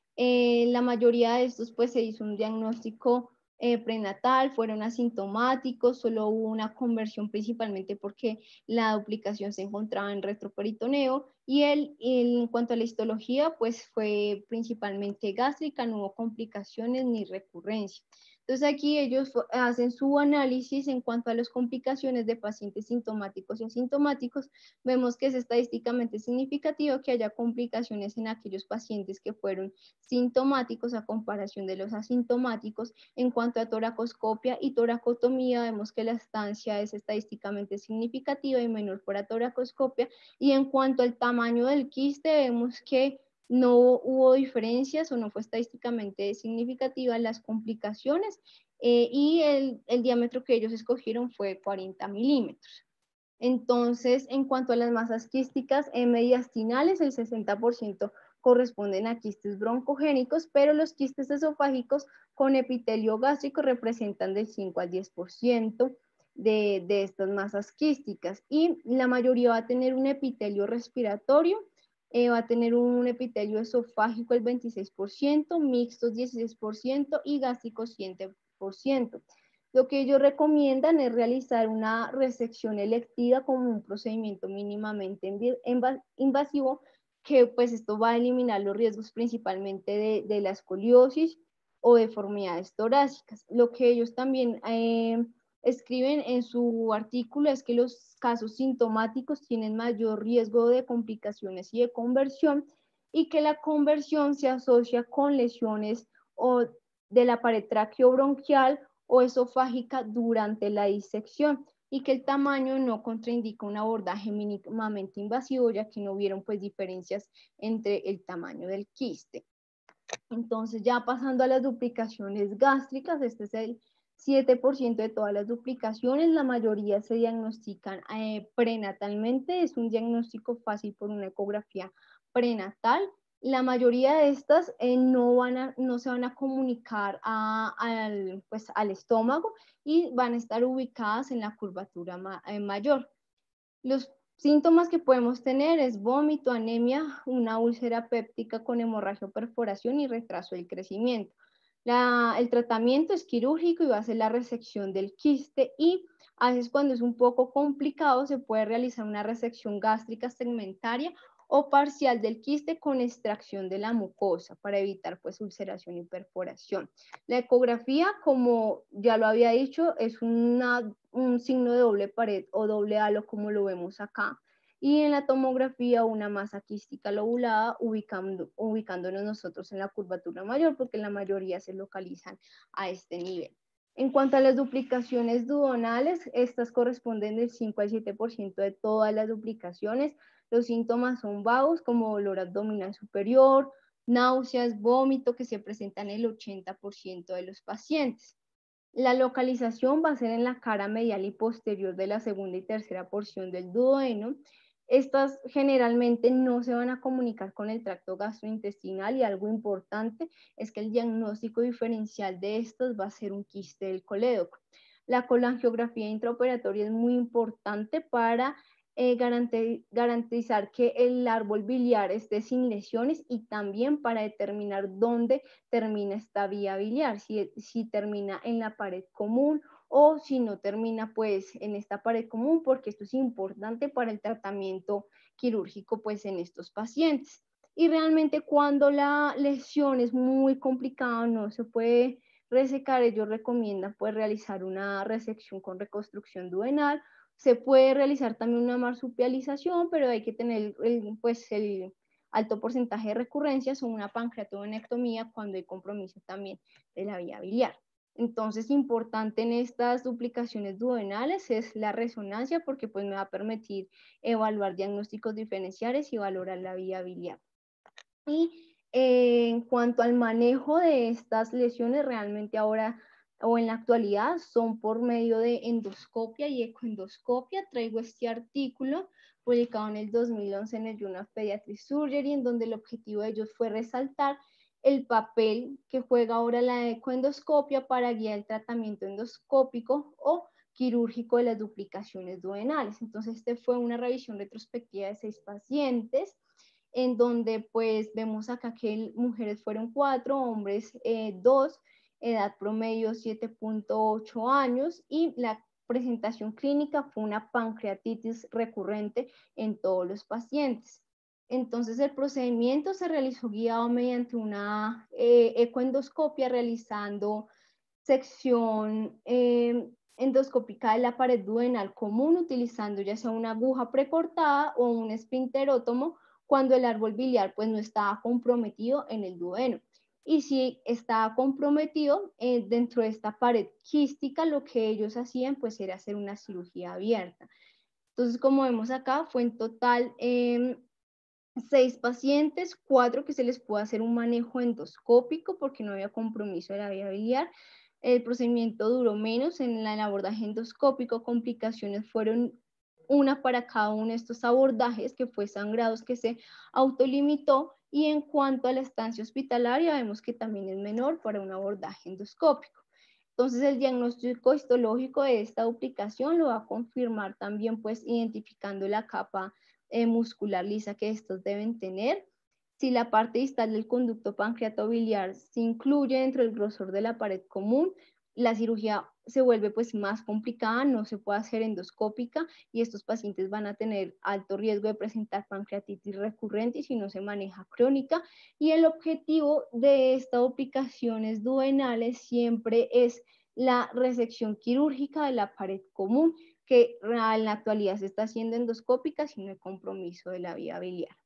la mayoría de estos pues se hizo un diagnóstico prenatal, fueron asintomáticos, solo hubo una conversión principalmente porque la duplicación se encontraba en retroperitoneo y en cuanto a la histología pues fue principalmente gástrica, no hubo complicaciones ni recurrencia. Entonces aquí ellos hacen su análisis en cuanto a las complicaciones de pacientes sintomáticos y asintomáticos. Vemos que es estadísticamente significativo que haya complicaciones en aquellos pacientes que fueron sintomáticos a comparación de los asintomáticos. En cuanto a toracoscopia y toracotomía, vemos que la estancia es estadísticamente significativa y menor para toracoscopia. Y en cuanto al tamaño del quiste, vemos que no hubo diferencias o no fue estadísticamente significativa las complicaciones y el diámetro que ellos escogieron fue 40 milímetros. Entonces, en cuanto a las masas quísticas mediastinales, el 60% corresponden a quistes broncogénicos, pero los quistes esofágicos con epitelio gástrico representan del 5 al 10% de estas masas quísticas y la mayoría va a tener un epitelio respiratorio, va a tener un epitelio esofágico el 26%, mixtos 16% y gástrico 7%. Lo que ellos recomiendan es realizar una resección electiva como un procedimiento mínimamente invasivo, que pues esto va a eliminar los riesgos principalmente de la escoliosis o deformidades torácicas. Lo que ellos también escriben en su artículo es que los casos sintomáticos tienen mayor riesgo de complicaciones y de conversión, y que la conversión se asocia con lesiones o de la pared traqueobronquial o esofágica durante la disección, y que el tamaño no contraindica un abordaje mínimamente invasivo, ya que no vieron pues diferencias entre el tamaño del quiste. Entonces, ya pasando a las duplicaciones gástricas, este es el 7% de todas las duplicaciones, la mayoría se diagnostican prenatalmente, es un diagnóstico fácil por una ecografía prenatal. La mayoría de estas no se van a comunicar al estómago y van a estar ubicadas en la curvatura mayor. Los síntomas que podemos tener es vómito, anemia, una úlcera péptica con hemorragia o perforación y retraso del crecimiento. El tratamiento es quirúrgico y va a ser la resección del quiste, y a veces cuando es un poco complicado se puede realizar una resección gástrica segmentaria o parcial del quiste con extracción de la mucosa para evitar pues ulceración y perforación. La ecografía, como ya lo había dicho, es un signo de doble pared o doble halo como lo vemos acá. Y en la tomografía una masa quística lobulada ubicándonos nosotros en la curvatura mayor, porque la mayoría se localizan a este nivel. En cuanto a las duplicaciones duodenales, estas corresponden del 5 al 7% de todas las duplicaciones. Los síntomas son vagos como dolor abdominal superior, náuseas, vómito, que se presentan en el 80% de los pacientes. La localización va a ser en la cara medial y posterior de la segunda y tercera porción del duodeno. Estas generalmente no se van a comunicar con el tracto gastrointestinal, y algo importante es que el diagnóstico diferencial de estos va a ser un quiste del colédoco. La colangiografía intraoperatoria es muy importante para garantizar que el árbol biliar esté sin lesiones, y también para determinar dónde termina esta vía biliar, si termina en la pared común o si no termina pues en esta pared común, porque esto es importante para el tratamiento quirúrgico pues en estos pacientes. Y realmente cuando la lesión es muy complicada, no se puede resecar, ellos recomiendan pues realizar una resección con reconstrucción duodenal. Se puede realizar también una marsupialización, pero hay que tener el alto porcentaje de recurrencias, o una pancreatovenectomía cuando hay compromiso también de la vía biliar. Entonces, importante en estas duplicaciones duodenales es la resonancia, porque pues me va a permitir evaluar diagnósticos diferenciales y valorar la vía biliar. Y en cuanto al manejo de estas lesiones, realmente ahora o en la actualidad son por medio de endoscopia y ecoendoscopia. Traigo este artículo publicado en el 2011 en el Journal of Pediatric Surgery, en donde el objetivo de ellos fue resaltar el papel que juega ahora la ecoendoscopia para guiar el tratamiento endoscópico o quirúrgico de las duplicaciones duodenales. Entonces, fue una revisión retrospectiva de 6 pacientes, en donde pues vemos acá que mujeres fueron 4, hombres 2, edad promedio 7.8 años, y la presentación clínica fue una pancreatitis recurrente en todos los pacientes. Entonces el procedimiento se realizó guiado mediante una ecoendoscopia, realizando sección endoscópica de la pared duodenal común, utilizando ya sea una aguja precortada o un esfínterótomo, cuando el árbol biliar pues no estaba comprometido en el duodeno. Y si estaba comprometido dentro de esta pared quística, lo que ellos hacían pues era hacer una cirugía abierta. Entonces, como vemos acá, fue en total 6 pacientes, 4 que se les pudo hacer un manejo endoscópico porque no había compromiso de la vía biliar. El procedimiento duró menos en el abordaje endoscópico, complicaciones fueron una para cada uno de estos abordajes, que fue sangrados que se autolimitó, y en cuanto a la estancia hospitalaria, vemos que también es menor para un abordaje endoscópico. Entonces, el diagnóstico histológico de esta duplicación lo va a confirmar también, pues, identificando la capa muscular lisa que estos deben tener. Si la parte distal del conducto pancreatobiliar se incluye dentro del grosor de la pared común, la cirugía se vuelve pues más complicada, no se puede hacer endoscópica y estos pacientes van a tener alto riesgo de presentar pancreatitis recurrente si no se maneja crónica. Y el objetivo de estas duplicaciones duodenales siempre es la resección quirúrgica de la pared común, que en la actualidad se está haciendo endoscópica si no hay compromiso de la vía biliar.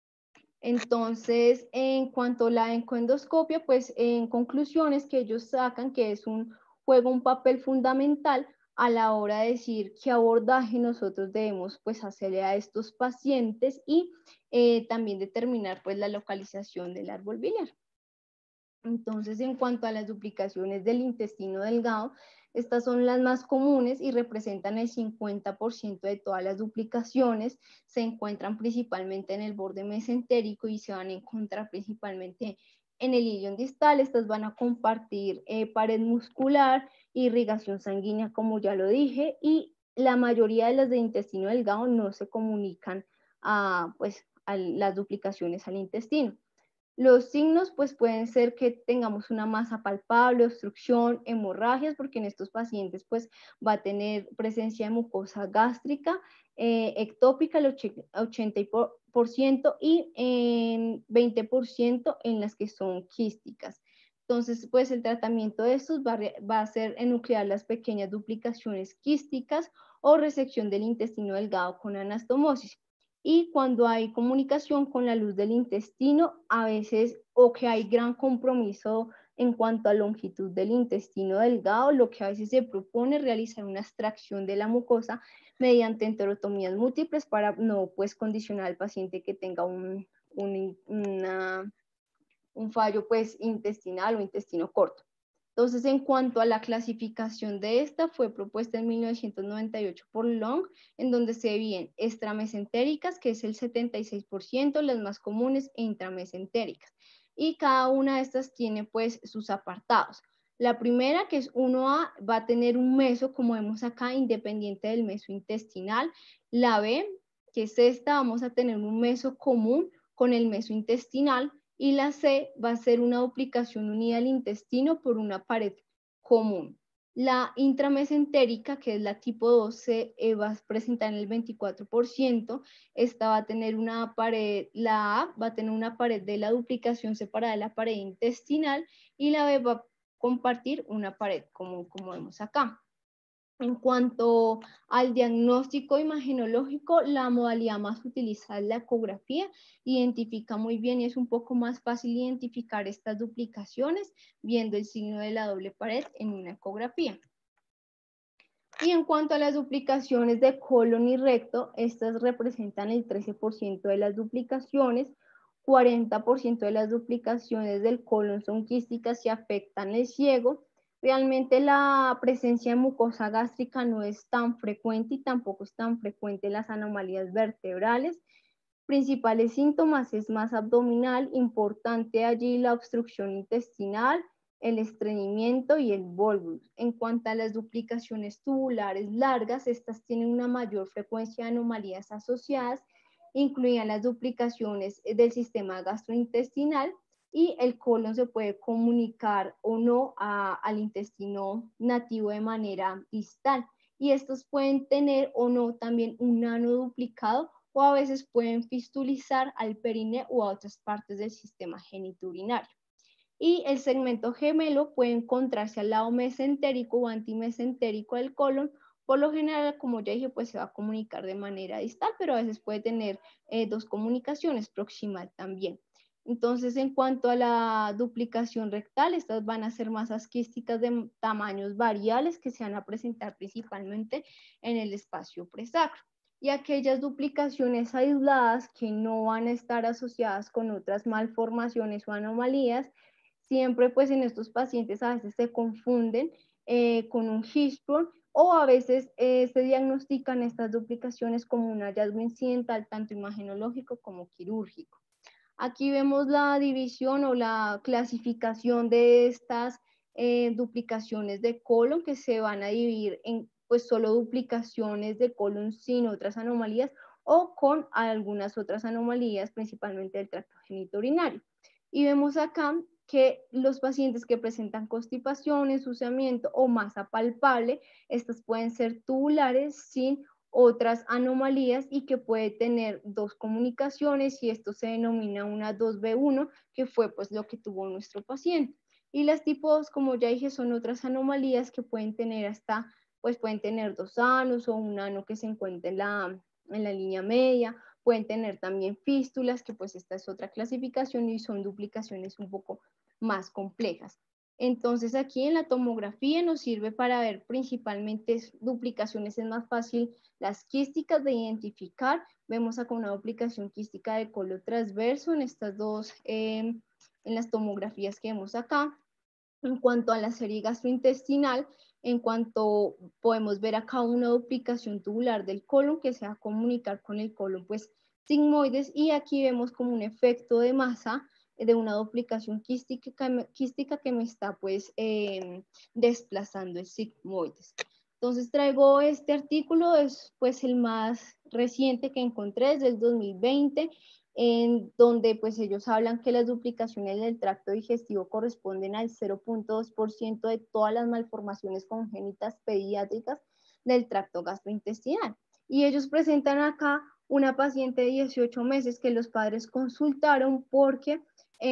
Entonces, en cuanto a la encoendoscopia, pues en conclusiones que ellos sacan que juega un papel fundamental a la hora de decir qué abordaje nosotros debemos pues hacerle a estos pacientes y también determinar pues la localización del árbol biliar. Entonces, en cuanto a las duplicaciones del intestino delgado, estas son las más comunes y representan el 50% de todas las duplicaciones. Se encuentran principalmente en el borde mesentérico y se van a encontrar principalmente en el ilion distal. Estas van a compartir pared muscular, irrigación sanguínea, como ya lo dije, y la mayoría de las de intestino delgado no se comunican a las duplicaciones al intestino. Los signos pues pueden ser que tengamos una masa palpable, obstrucción, hemorragias, porque en estos pacientes pues va a tener presencia de mucosa gástrica, ectópica el 80% y en 20% en las que son quísticas. Entonces, pues el tratamiento de estos va a ser enuclear las pequeñas duplicaciones quísticas o resección del intestino delgado con anastomosis. Y cuando hay comunicación con la luz del intestino, a veces, o que hay gran compromiso en cuanto a longitud del intestino delgado, lo que a veces se propone es realizar una extracción de la mucosa mediante enterotomías múltiples para no pues condicionar al paciente que tenga un fallo pues intestinal o intestino corto. Entonces, en cuanto a la clasificación de esta, fue propuesta en 1998 por Long, en donde se ven extramesentéricas, que es el 76%, las más comunes, e intramesentéricas. Y cada una de estas tiene pues sus apartados. La primera, que es 1A, va a tener un meso, como vemos acá, independiente del meso intestinal. La B, que es esta, vamos a tener un meso común con el meso intestinal, y la C va a ser una duplicación unida al intestino por una pared común. La intramesentérica, que es la tipo 12, va a presentar en el 24%. Esta va a tener una pared, la A va a tener una pared de la duplicación separada de la pared intestinal y la B va a compartir una pared común, como vemos acá. En cuanto al diagnóstico imagenológico, la modalidad más utilizada es la ecografía. Identifica muy bien y es un poco más fácil identificar estas duplicaciones viendo el signo de la doble pared en una ecografía. Y en cuanto a las duplicaciones de colon y recto, estas representan el 13% de las duplicaciones. 40% de las duplicaciones del colon son quísticas y afectan el ciego. Realmente la presencia de mucosa gástrica no es tan frecuente y tampoco es tan frecuente en las anomalías vertebrales. Principales síntomas es más abdominal, importante allí la obstrucción intestinal, el estreñimiento y el bolus. En cuanto a las duplicaciones tubulares largas, estas tienen una mayor frecuencia de anomalías asociadas, incluían las duplicaciones del sistema gastrointestinal, y el colon se puede comunicar o no al intestino nativo de manera distal. Y estos pueden tener o no también un ano duplicado, o a veces pueden fistulizar al perine o a otras partes del sistema genitourinario. Y el segmento gemelo puede encontrarse al lado mesentérico o antimesentérico del colon. Por lo general, como ya dije, pues se va a comunicar de manera distal, pero a veces puede tener dos comunicaciones, proximal también. Entonces, en cuanto a la duplicación rectal, estas van a ser masas quísticas de tamaños variables que se van a presentar principalmente en el espacio presacro. Y aquellas duplicaciones aisladas que no van a estar asociadas con otras malformaciones o anomalías, siempre pues en estos pacientes a veces se confunden con un Hirschsprung o a veces se diagnostican estas duplicaciones como un hallazgo incidental tanto imagenológico como quirúrgico. Aquí vemos la división o la clasificación de estas duplicaciones de colon que se van a dividir en pues solo duplicaciones de colon sin otras anomalías o con algunas otras anomalías, principalmente del tracto genitourinario. Y vemos acá que los pacientes que presentan constipación, ensuciamiento o masa palpable, estas pueden ser tubulares sin otras anomalías y que puede tener dos comunicaciones y esto se denomina una 2B1, que fue pues lo que tuvo nuestro paciente. Y las tipos, como ya dije, son otras anomalías que pueden tener hasta, pues pueden tener dos anos o un ano que se encuentra en la línea media, pueden tener también fístulas, que pues esta es otra clasificación y son duplicaciones un poco más complejas. Entonces aquí en la tomografía nos sirve para ver principalmente duplicaciones, es más fácil las quísticas de identificar. Vemos acá una duplicación quística de colon transverso en estas dos, en las tomografías que vemos acá. En cuanto a la serie gastrointestinal, en cuanto podemos ver acá una duplicación tubular del colon que se va a comunicar con el colon pues sigmoides y aquí vemos como un efecto de masa de una duplicación quística que me está pues desplazando el sigmoides. Entonces traigo este artículo, es pues el más reciente que encontré, es del 2020, en donde pues ellos hablan que las duplicaciones del tracto digestivo corresponden al 0.2% de todas las malformaciones congénitas pediátricas del tracto gastrointestinal. Y ellos presentan acá una paciente de 18 meses que los padres consultaron porque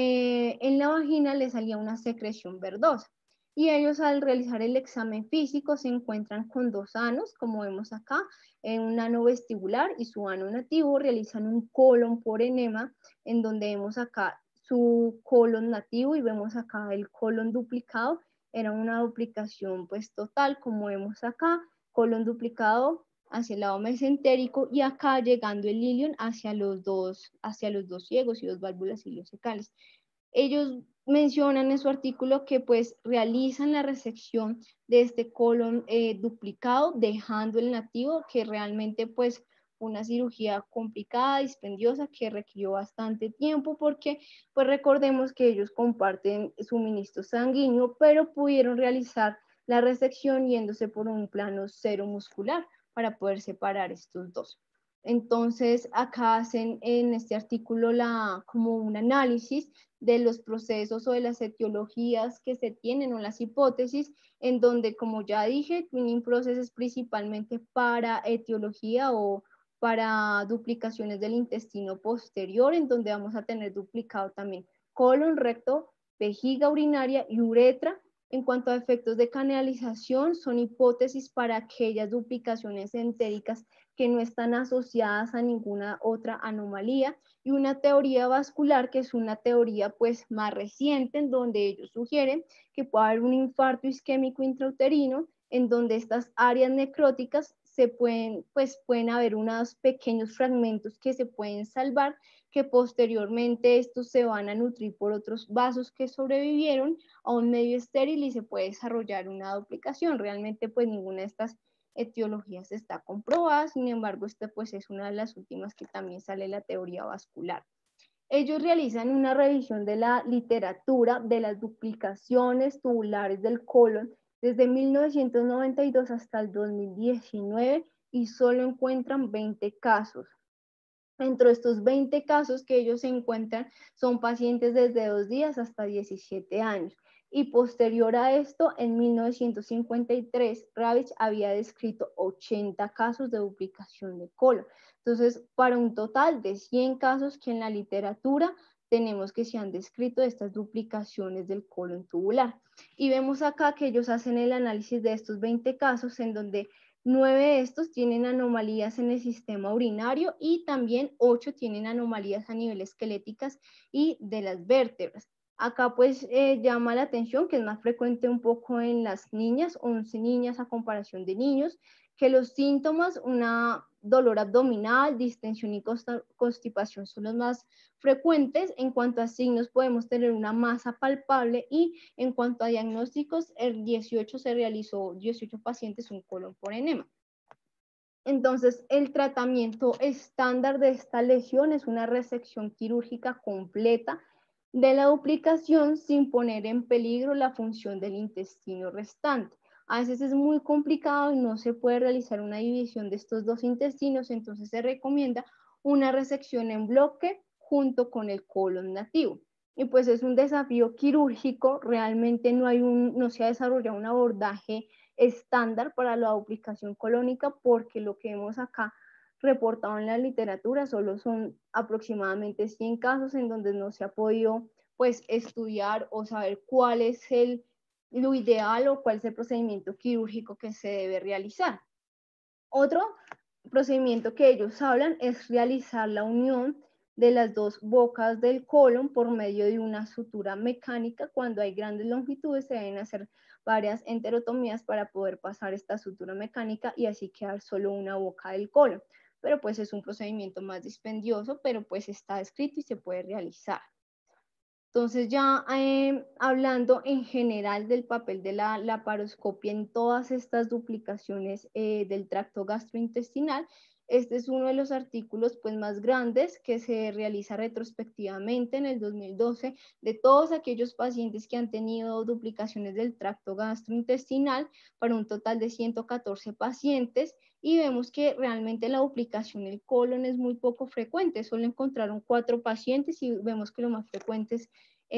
en la vagina le salía una secreción verdosa. Y ellos al realizar el examen físico se encuentran con dos anos, como vemos acá, en un ano vestibular y su ano nativo, realizan un colon por enema, en donde vemos acá su colon nativo y vemos acá el colon duplicado, era una duplicación pues total, como vemos acá, colon duplicado hacia el lado mesentérico y acá llegando el ilion hacia los dos ciegos y dos válvulas iliocecales. Ellos mencionan en su artículo que pues realizan la resección de este colon duplicado, dejando el nativo, que realmente pues una cirugía complicada, dispendiosa, que requirió bastante tiempo porque pues recordemos que ellos comparten suministro sanguíneo, pero pudieron realizar la resección yéndose por un plano cero muscular para poder separar estos dos. Entonces acá hacen en este artículo como un análisis de los procesos o de las etiologías que se tienen o las hipótesis, en donde, como ya dije, Twinning Process es principalmente para etiología o para duplicaciones del intestino posterior, en donde vamos a tener duplicado también colon, recto, vejiga urinaria y uretra. En cuanto a efectos de canalización, son hipótesis para aquellas duplicaciones entéricas que no están asociadas a ninguna otra anomalía, y una teoría vascular que es una teoría pues más reciente en donde ellos sugieren que puede haber un infarto isquémico intrauterino en donde estas áreas necróticas pueden haber unos pequeños fragmentos que se pueden salvar, que posteriormente estos se van a nutrir por otros vasos que sobrevivieron a un medio estéril y se puede desarrollar una duplicación. Realmente pues ninguna de estas etiologías está comprobada, sin embargo, esta pues es una de las últimas que también sale la teoría vascular. Ellos realizan una revisión de la literatura de las duplicaciones tubulares del colon desde 1992 hasta el 2019 y solo encuentran 20 casos. Entre estos 20 casos que ellos encuentran son pacientes desde 2 días hasta 17 años. Y posterior a esto, en 1953, Ravitch había descrito 80 casos de duplicación de colon. Entonces, para un total de 100 casos que en la literatura tenemos que se han descrito estas duplicaciones del colon tubular. Y vemos acá que ellos hacen el análisis de estos 20 casos en donde 9 de estos tienen anomalías en el sistema urinario y también 8 tienen anomalías a nivel esqueléticas y de las vértebras. Acá pues llama la atención que es más frecuente un poco en las niñas, 11 niñas a comparación de niños, que los síntomas, una dolor abdominal, distensión y constipación son los más frecuentes. En cuanto a signos podemos tener una masa palpable y en cuanto a diagnósticos, el 18 se realizó 18 pacientes un colon por enema. Entonces, el tratamiento estándar de esta lesión es una resección quirúrgica completa de la duplicación sin poner en peligro la función del intestino restante. A veces es muy complicado y no se puede realizar una división de estos dos intestinos, entonces se recomienda una resección en bloque junto con el colon nativo. Y pues es un desafío quirúrgico, realmente no se ha desarrollado un abordaje estándar para la duplicación colónica porque lo que vemos acá reportado en la literatura solo son aproximadamente 100 casos en donde no se ha podido pues estudiar o saber cuál es lo ideal o cuál es el procedimiento quirúrgico que se debe realizar. Otro procedimiento que ellos hablan es realizar la unión de las dos bocas del colon por medio de una sutura mecánica. Cuando hay grandes longitudes se deben hacer varias enterotomías para poder pasar esta sutura mecánica y así quedar solo una boca del colon. Pero pues es un procedimiento más dispendioso, pero pues está escrito y se puede realizar. Entonces ya hablando en general del papel de la laparoscopia en todas estas duplicaciones del tracto gastrointestinal, este es uno de los artículos pues, más grandes que se realiza retrospectivamente en el 2012 de todos aquellos pacientes que han tenido duplicaciones del tracto gastrointestinal para un total de 114 pacientes y vemos que realmente la duplicación del colon es muy poco frecuente, solo encontraron 4 pacientes y vemos que lo más frecuente es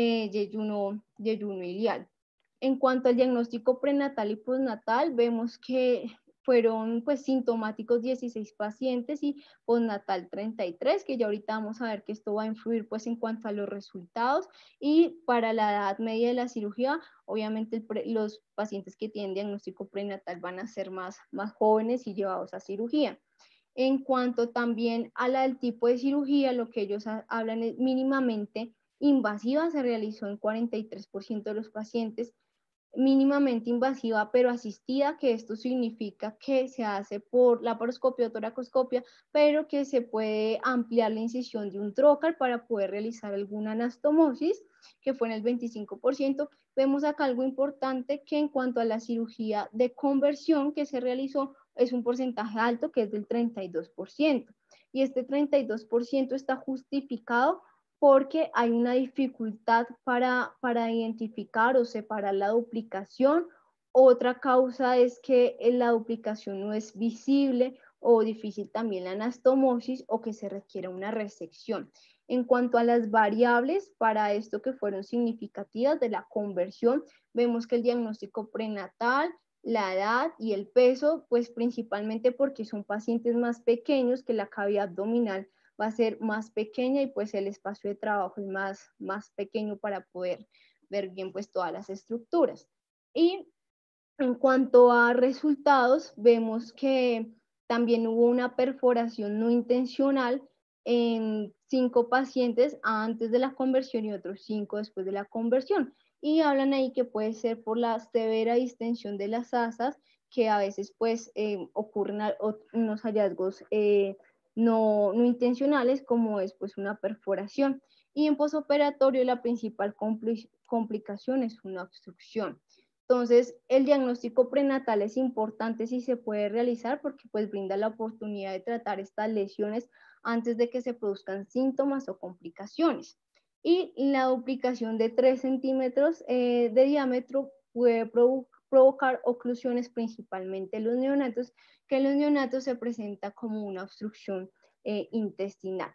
yeyuno ilial. En cuanto al diagnóstico prenatal y postnatal, vemos que fueron pues sintomáticos 16 pacientes y postnatal 33, que ya ahorita vamos a ver que esto va a influir pues en cuanto a los resultados y para la edad media de la cirugía, obviamente los pacientes que tienen diagnóstico prenatal van a ser más jóvenes y llevados a cirugía. En cuanto también al tipo de cirugía, lo que ellos hablan es mínimamente invasiva, se realizó en 43% de los pacientes, mínimamente invasiva pero asistida, que esto significa que se hace por laparoscopia o toracoscopia, pero que se puede ampliar la incisión de un trocar para poder realizar alguna anastomosis, que fue en el 25%. Vemos acá algo importante que en cuanto a la cirugía de conversión que se realizó, es un porcentaje alto que es del 32%. Y este 32% está justificado porque hay una dificultad para identificar o separar la duplicación. Otra causa es que la duplicación no es visible o difícil también la anastomosis o que se requiera una resección. En cuanto a las variables para esto que fueron significativas de la conversión, vemos que el diagnóstico prenatal, la edad y el peso, pues principalmente porque son pacientes más pequeños que la cavidad abdominal va a ser más pequeña y pues el espacio de trabajo es más pequeño para poder ver bien pues todas las estructuras. Y en cuanto a resultados, vemos que también hubo una perforación no intencional en 5 pacientes antes de la conversión y otros 5 después de la conversión. Y hablan ahí que puede ser por la severa distensión de las asas, que a veces pues ocurren unos hallazgos no intencionales, como es pues una perforación. Y en posoperatorio la principal complicación es una obstrucción. Entonces, el diagnóstico prenatal es importante si se puede realizar porque pues brinda la oportunidad de tratar estas lesiones antes de que se produzcan síntomas o complicaciones. Y la duplicación de 3 centímetros de diámetro puede provocar oclusiones principalmente en los neonatos, que en los neonatos se presenta como una obstrucción intestinal.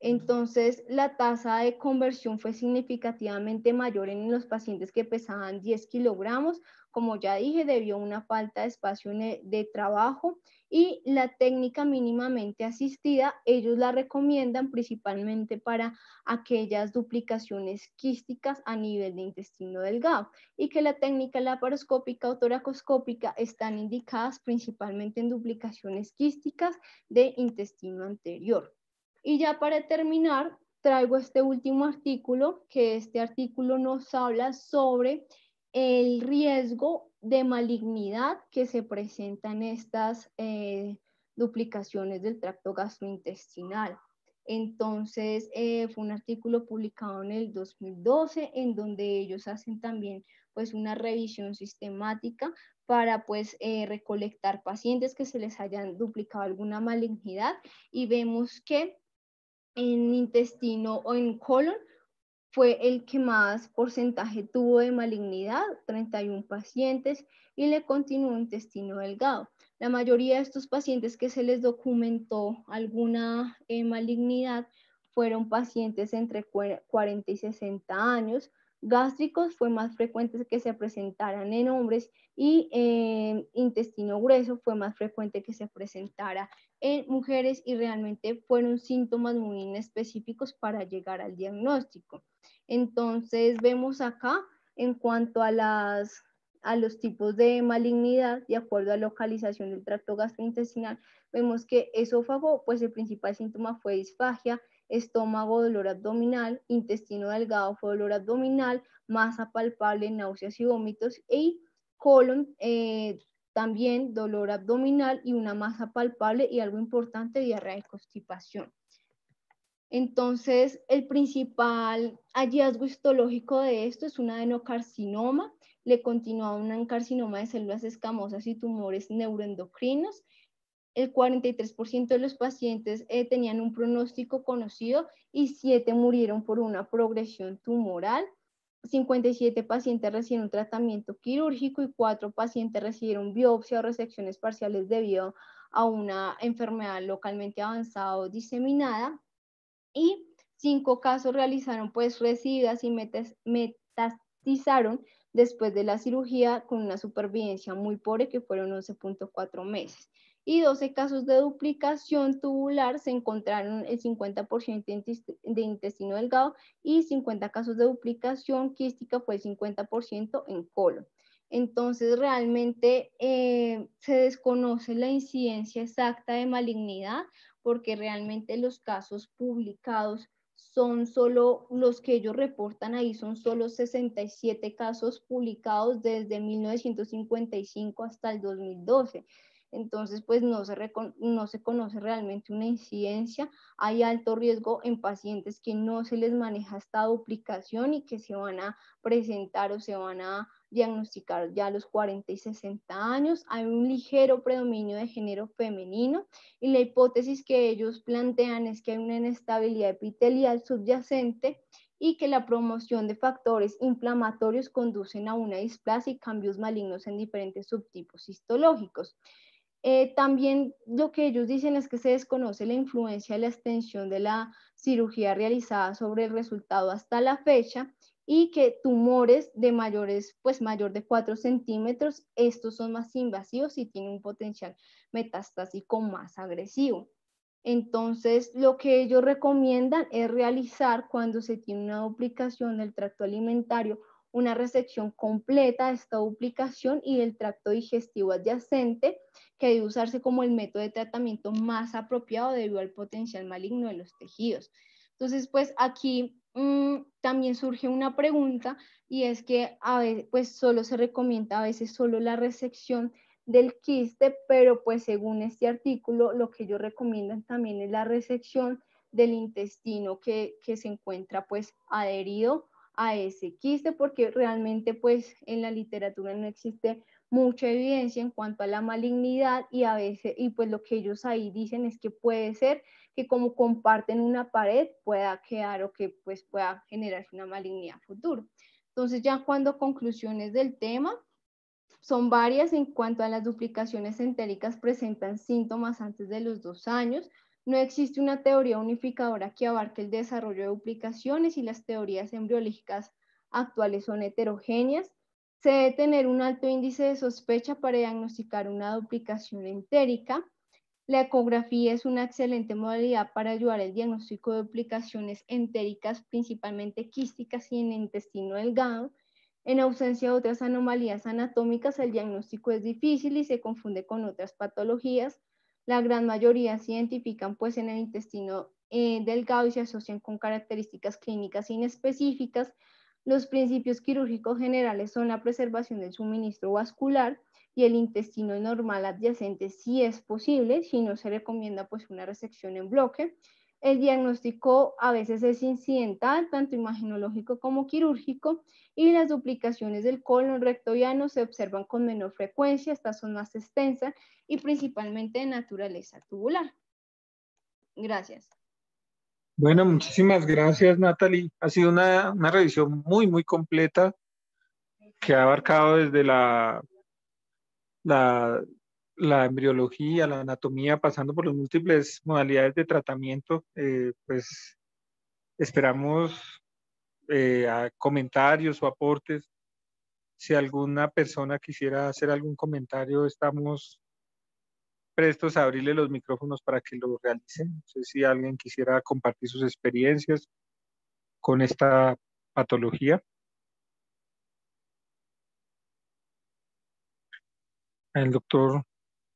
Entonces, la tasa de conversión fue significativamente mayor en los pacientes que pesaban 10 kilogramos, como ya dije, debido a una falta de espacio de trabajo, y la técnica mínimamente asistida, ellos la recomiendan principalmente para aquellas duplicaciones quísticas a nivel de intestino delgado, y que la técnica laparoscópica o toracoscópica están indicadas principalmente en duplicaciones quísticas de intestino anterior. Y ya para terminar, traigo este último artículo, que este artículo nos habla sobre el riesgo de malignidad que se presenta en estas duplicaciones del tracto gastrointestinal. Entonces, fue un artículo publicado en el 2012, en donde ellos hacen también pues una revisión sistemática para pues recolectar pacientes que se les hayan duplicado alguna malignidad, y vemos que en intestino o en colon fue el que más porcentaje tuvo de malignidad, 31 pacientes, y le continuó intestino delgado. La mayoría de estos pacientes que se les documentó alguna malignidad fueron pacientes entre 40 y 60 años. Gástricos fue más frecuente que se presentaran en hombres, y intestino grueso fue más frecuente que se presentara en mujeres, y realmente fueron síntomas muy inespecíficos para llegar al diagnóstico. Entonces vemos acá en cuanto a los tipos de malignidad, de acuerdo a localización del tracto gastrointestinal, vemos que esófago, pues el principal síntoma fue disfagia, estómago, dolor abdominal, intestino delgado fue dolor abdominal, masa palpable, náuseas y vómitos, y colon, también dolor abdominal y una masa palpable, y algo importante, diarrea y constipación. Entonces, el principal hallazgo histológico de esto es un adenocarcinoma, le continúa un carcinoma de células escamosas y tumores neuroendocrinos. El 43% de los pacientes tenían un pronóstico conocido y 7 murieron por una progresión tumoral. 57 pacientes recibieron tratamiento quirúrgico y 4 pacientes recibieron biopsia o resecciones parciales debido a una enfermedad localmente avanzada o diseminada. Y 5 casos realizaron pues recididas y metatizaron después de la cirugía con una supervivencia muy pobre, que fueron 11.4 meses. Y 12 casos de duplicación tubular se encontraron el 50% de intestino delgado, y 50 casos de duplicación quística fue el 50% en colon. Entonces realmente se desconoce la incidencia exacta de malignidad, porque realmente los casos publicados son solo los que ellos reportan ahí, son solo 67 casos publicados desde 1955 hasta el 2012. Entonces, pues no se conoce realmente una incidencia. Hay alto riesgo en pacientes que no se les maneja esta duplicación y que se van a presentar o se van a diagnosticar ya a los 40 y 60 años. Hay un ligero predominio de género femenino, y la hipótesis que ellos plantean es que hay una inestabilidad epitelial subyacente y que la promoción de factores inflamatorios conducen a una displasia y cambios malignos en diferentes subtipos histológicos. También lo que ellos dicen es que se desconoce la influencia de la extensión de la cirugía realizada sobre el resultado hasta la fecha, y que tumores de mayores, pues mayor de 4 centímetros, estos son más invasivos y tienen un potencial metastásico más agresivo. Entonces, lo que ellos recomiendan es realizar, cuando se tiene una duplicación del tracto alimentario, una resección completa de esta duplicación y del tracto digestivo adyacente, que debe usarse como el método de tratamiento más apropiado debido al potencial maligno de los tejidos. Entonces, pues aquí también surge una pregunta, y es que a veces, pues solo se recomienda a veces solo la resección del quiste, pero pues según este artículo lo que ellos recomiendan también es la resección del intestino que se encuentra pues adherido a ese quiste, porque realmente pues en la literatura no existe mucha evidencia en cuanto a la malignidad, y a veces, y pues lo que ellos ahí dicen es que puede ser que como comparten una pared pueda quedar, o que pues pueda generarse una malignidad futuro. Entonces ya cuando conclusiones del tema, son varias. En cuanto a las duplicaciones entéricas, presentan síntomas antes de los 2 años, No existe una teoría unificadora que abarque el desarrollo de duplicaciones y las teorías embriológicas actuales son heterogéneas. Se debe tener un alto índice de sospecha para diagnosticar una duplicación entérica. La ecografía es una excelente modalidad para ayudar al diagnóstico de duplicaciones entéricas, principalmente quísticas y en el intestino delgado. En ausencia de otras anomalías anatómicas, el diagnóstico es difícil y se confunde con otras patologías. La gran mayoría se identifican pues en el intestino delgado y se asocian con características clínicas inespecíficas. Los principios quirúrgicos generales son la preservación del suministro vascular y el intestino normal adyacente si es posible, si no se recomienda pues una resección en bloque. El diagnóstico a veces es incidental, tanto imagenológico como quirúrgico, y las duplicaciones del colon recto y ano se observan con menor frecuencia, estas son más extensas y principalmente de naturaleza tubular. Gracias. Bueno, muchísimas gracias, Natalie. Ha sido una revisión muy, muy completa que ha abarcado desde la, la embriología, la anatomía, pasando por las múltiples modalidades de tratamiento. Pues esperamos comentarios o aportes. Si alguna persona quisiera hacer algún comentario, estamos prestos a abrirle los micrófonos para que lo realicen. No sé si alguien quisiera compartir sus experiencias con esta patología. El doctor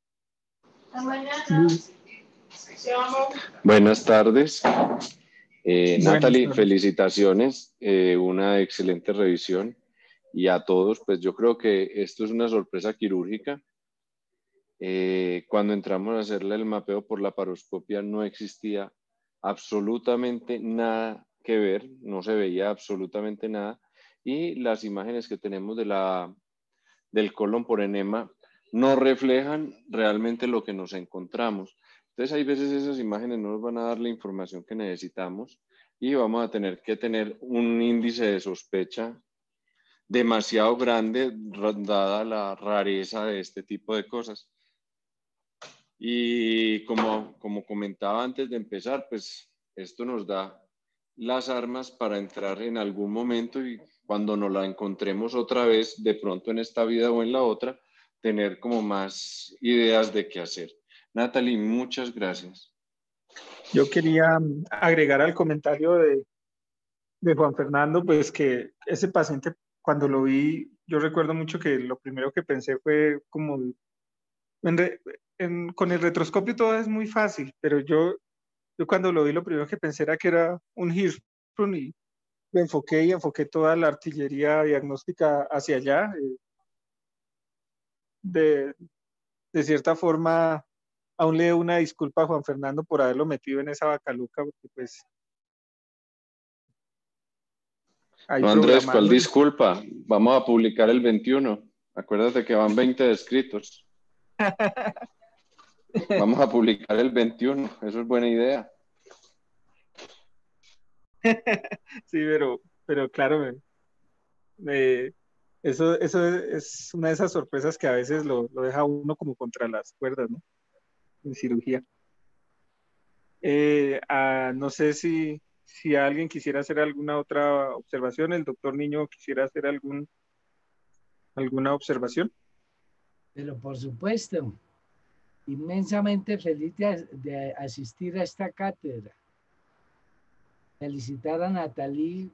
Luis. Buenas tardes. Buenas Natalie, tardes. felicitaciones, una excelente revisión. Y a todos, pues yo creo que esto es una sorpresa quirúrgica. Cuando entramos a hacerle el mapeo por la paroscopia no existía absolutamente nada que ver, no se veía absolutamente nada. Y las imágenes que tenemos del colon por enema no reflejan realmente lo que nos encontramos. Entonces hay veces esas imágenes no nos van a dar la información que necesitamos y vamos a tener que tener un índice de sospecha demasiado grande dada la rareza de este tipo de cosas. Y como comentaba antes de empezar, pues esto nos da las armas para entrar en algún momento y cuando nos la encontremos otra vez, de pronto en esta vida o en la otra, tener como más ideas de qué hacer. Natalie, muchas gracias. Yo quería agregar al comentario de Juan Fernando, pues que ese paciente, cuando lo vi, yo recuerdo mucho que lo primero que pensé fue como, con el retroscopio todo es muy fácil, pero yo cuando lo vi, lo primero que pensé era que era un Hirschsprung y lo enfoqué y enfoqué toda la artillería diagnóstica hacia allá. De, de cierta forma, aún le doy una disculpa a Juan Fernando por haberlo metido en esa vacaluca, porque pues ahí No, Andrés, ¿cuál programando. disculpa? Vamos a publicar el 21. Acuérdate que van 20 descritos. Vamos a publicar el 21. Eso es buena idea. Sí, pero claro, eso es una de esas sorpresas que a veces lo deja uno como contra las cuerdas, ¿no? En cirugía. No sé si alguien quisiera hacer alguna otra observación, el doctor Niño quisiera hacer alguna observación. Pero por supuesto, inmensamente feliz de asistir a esta cátedra. Felicitar a Natalie,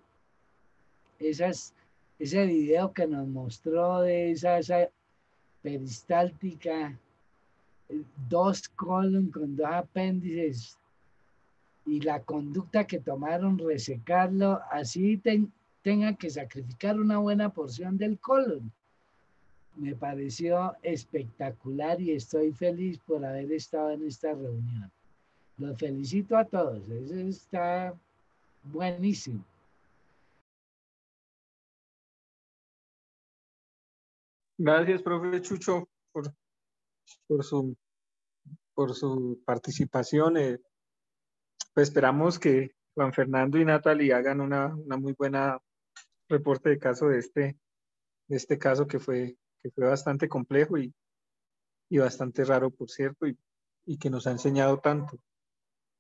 ese video que nos mostró de esa peristáltica, 2 colon con 2 apéndices y la conducta que tomaron resecarlo, así tenga que sacrificar una buena porción del colon. Me pareció espectacular y estoy feliz por haber estado en esta reunión. Los felicito a todos, eso está buenísimo. Gracias, profe Chucho, por su, por su participación. Pues esperamos que Juan Fernando y Natalie hagan una muy buena reporte de caso de este caso que fue bastante complejo y bastante raro, por cierto, y que nos ha enseñado tanto.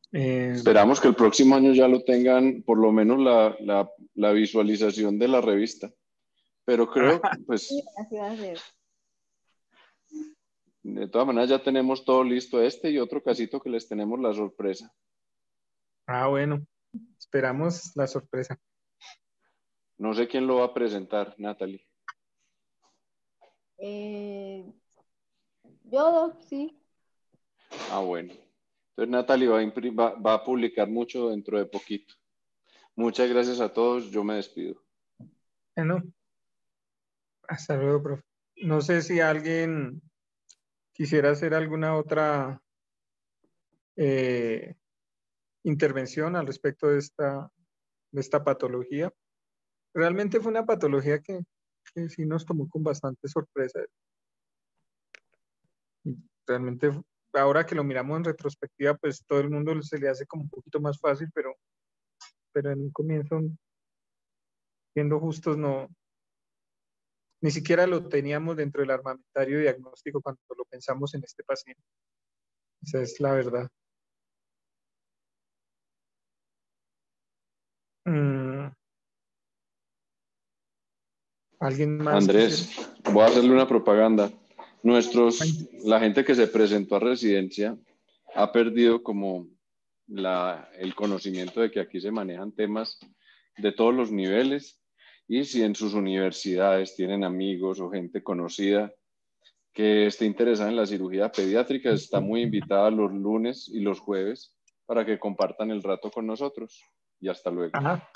Esperamos que el próximo año ya lo tengan, por lo menos la visualización de la revista. Pero creo, Sí, pues, así va a ser. de todas maneras ya tenemos todo listo, este y otro casito que les tenemos la sorpresa. Bueno, esperamos la sorpresa. No sé quién lo va a presentar, Natalie. Yo, sí. Bueno. Entonces Natalie va a publicar mucho dentro de poquito. Muchas gracias a todos, yo me despido. Bueno, hasta luego, profe. No sé si alguien quisiera hacer alguna otra intervención al respecto de esta patología. Realmente fue una patología que sí nos tomó con bastante sorpresa. Realmente, ahora que lo miramos en retrospectiva, pues todo el mundo se le hace como un poquito más fácil, pero en un comienzo, siendo justos, no, ni siquiera lo teníamos dentro del armamentario diagnóstico cuando lo pensamos en este paciente. Esa es la verdad. ¿Alguien más Andrés, quisiera? voy a hacerle una propaganda. La gente que se presentó a residencia ha perdido como el conocimiento de que aquí se manejan temas de todos los niveles, y si en sus universidades tienen amigos o gente conocida que esté interesada en la cirugía pediátrica, está muy invitada los lunes y los jueves para que compartan el rato con nosotros. Y hasta luego. Ajá.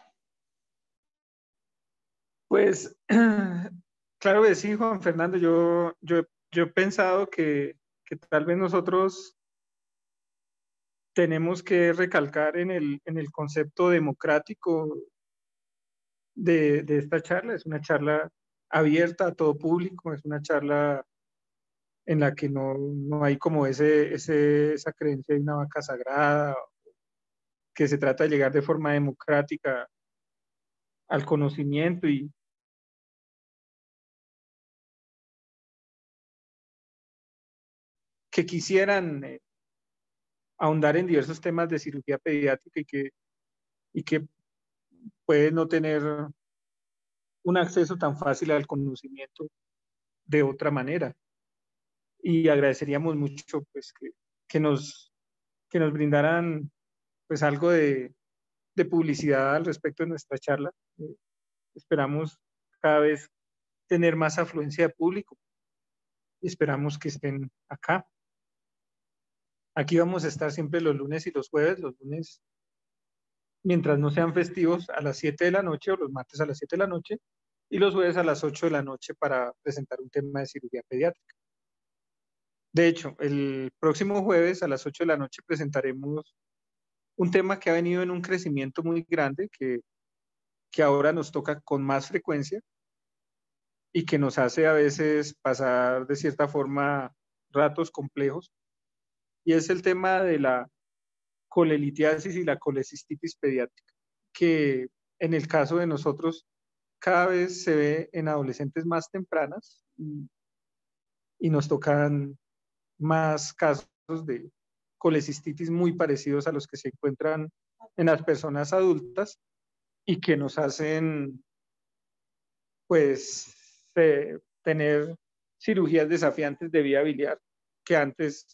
Pues, claro que sí, Juan Fernando. Yo he pensado que tal vez nosotros tenemos que recalcar en el concepto democrático de esta charla. Es una charla abierta a todo público, es una charla en la que no hay como esa creencia de una vaca sagrada, que se trata de llegar de forma democrática al conocimiento y que quisieran ahondar en diversos temas de cirugía pediátrica y que pueden no tener un acceso tan fácil al conocimiento de otra manera. Y agradeceríamos mucho pues, que nos brindaran pues, algo de publicidad al respecto de nuestra charla. Esperamos cada vez tener más afluencia de público y esperamos que estén acá. Aquí vamos a estar siempre los lunes y los jueves, los lunes mientras no sean festivos a las 7 de la noche o los martes a las 7 de la noche y los jueves a las 8 de la noche para presentar un tema de cirugía pediátrica. De hecho, el próximo jueves a las 8 de la noche presentaremos un tema que ha venido en un crecimiento muy grande, que ahora nos toca con más frecuencia y que nos hace a veces pasar de cierta forma ratos complejos, y es el tema de la colelitiasis y la colecistitis pediátrica, que en el caso de nosotros cada vez se ve en adolescentes más tempranas y nos tocan más casos de colecistitis muy parecidos a los que se encuentran en las personas adultas y que nos hacen pues tener cirugías desafiantes de vía biliar que antes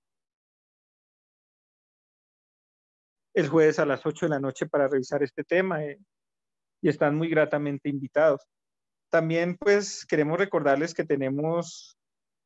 el jueves a las 8 de la noche para revisar este tema y están muy gratamente invitados. También pues queremos recordarles que tenemos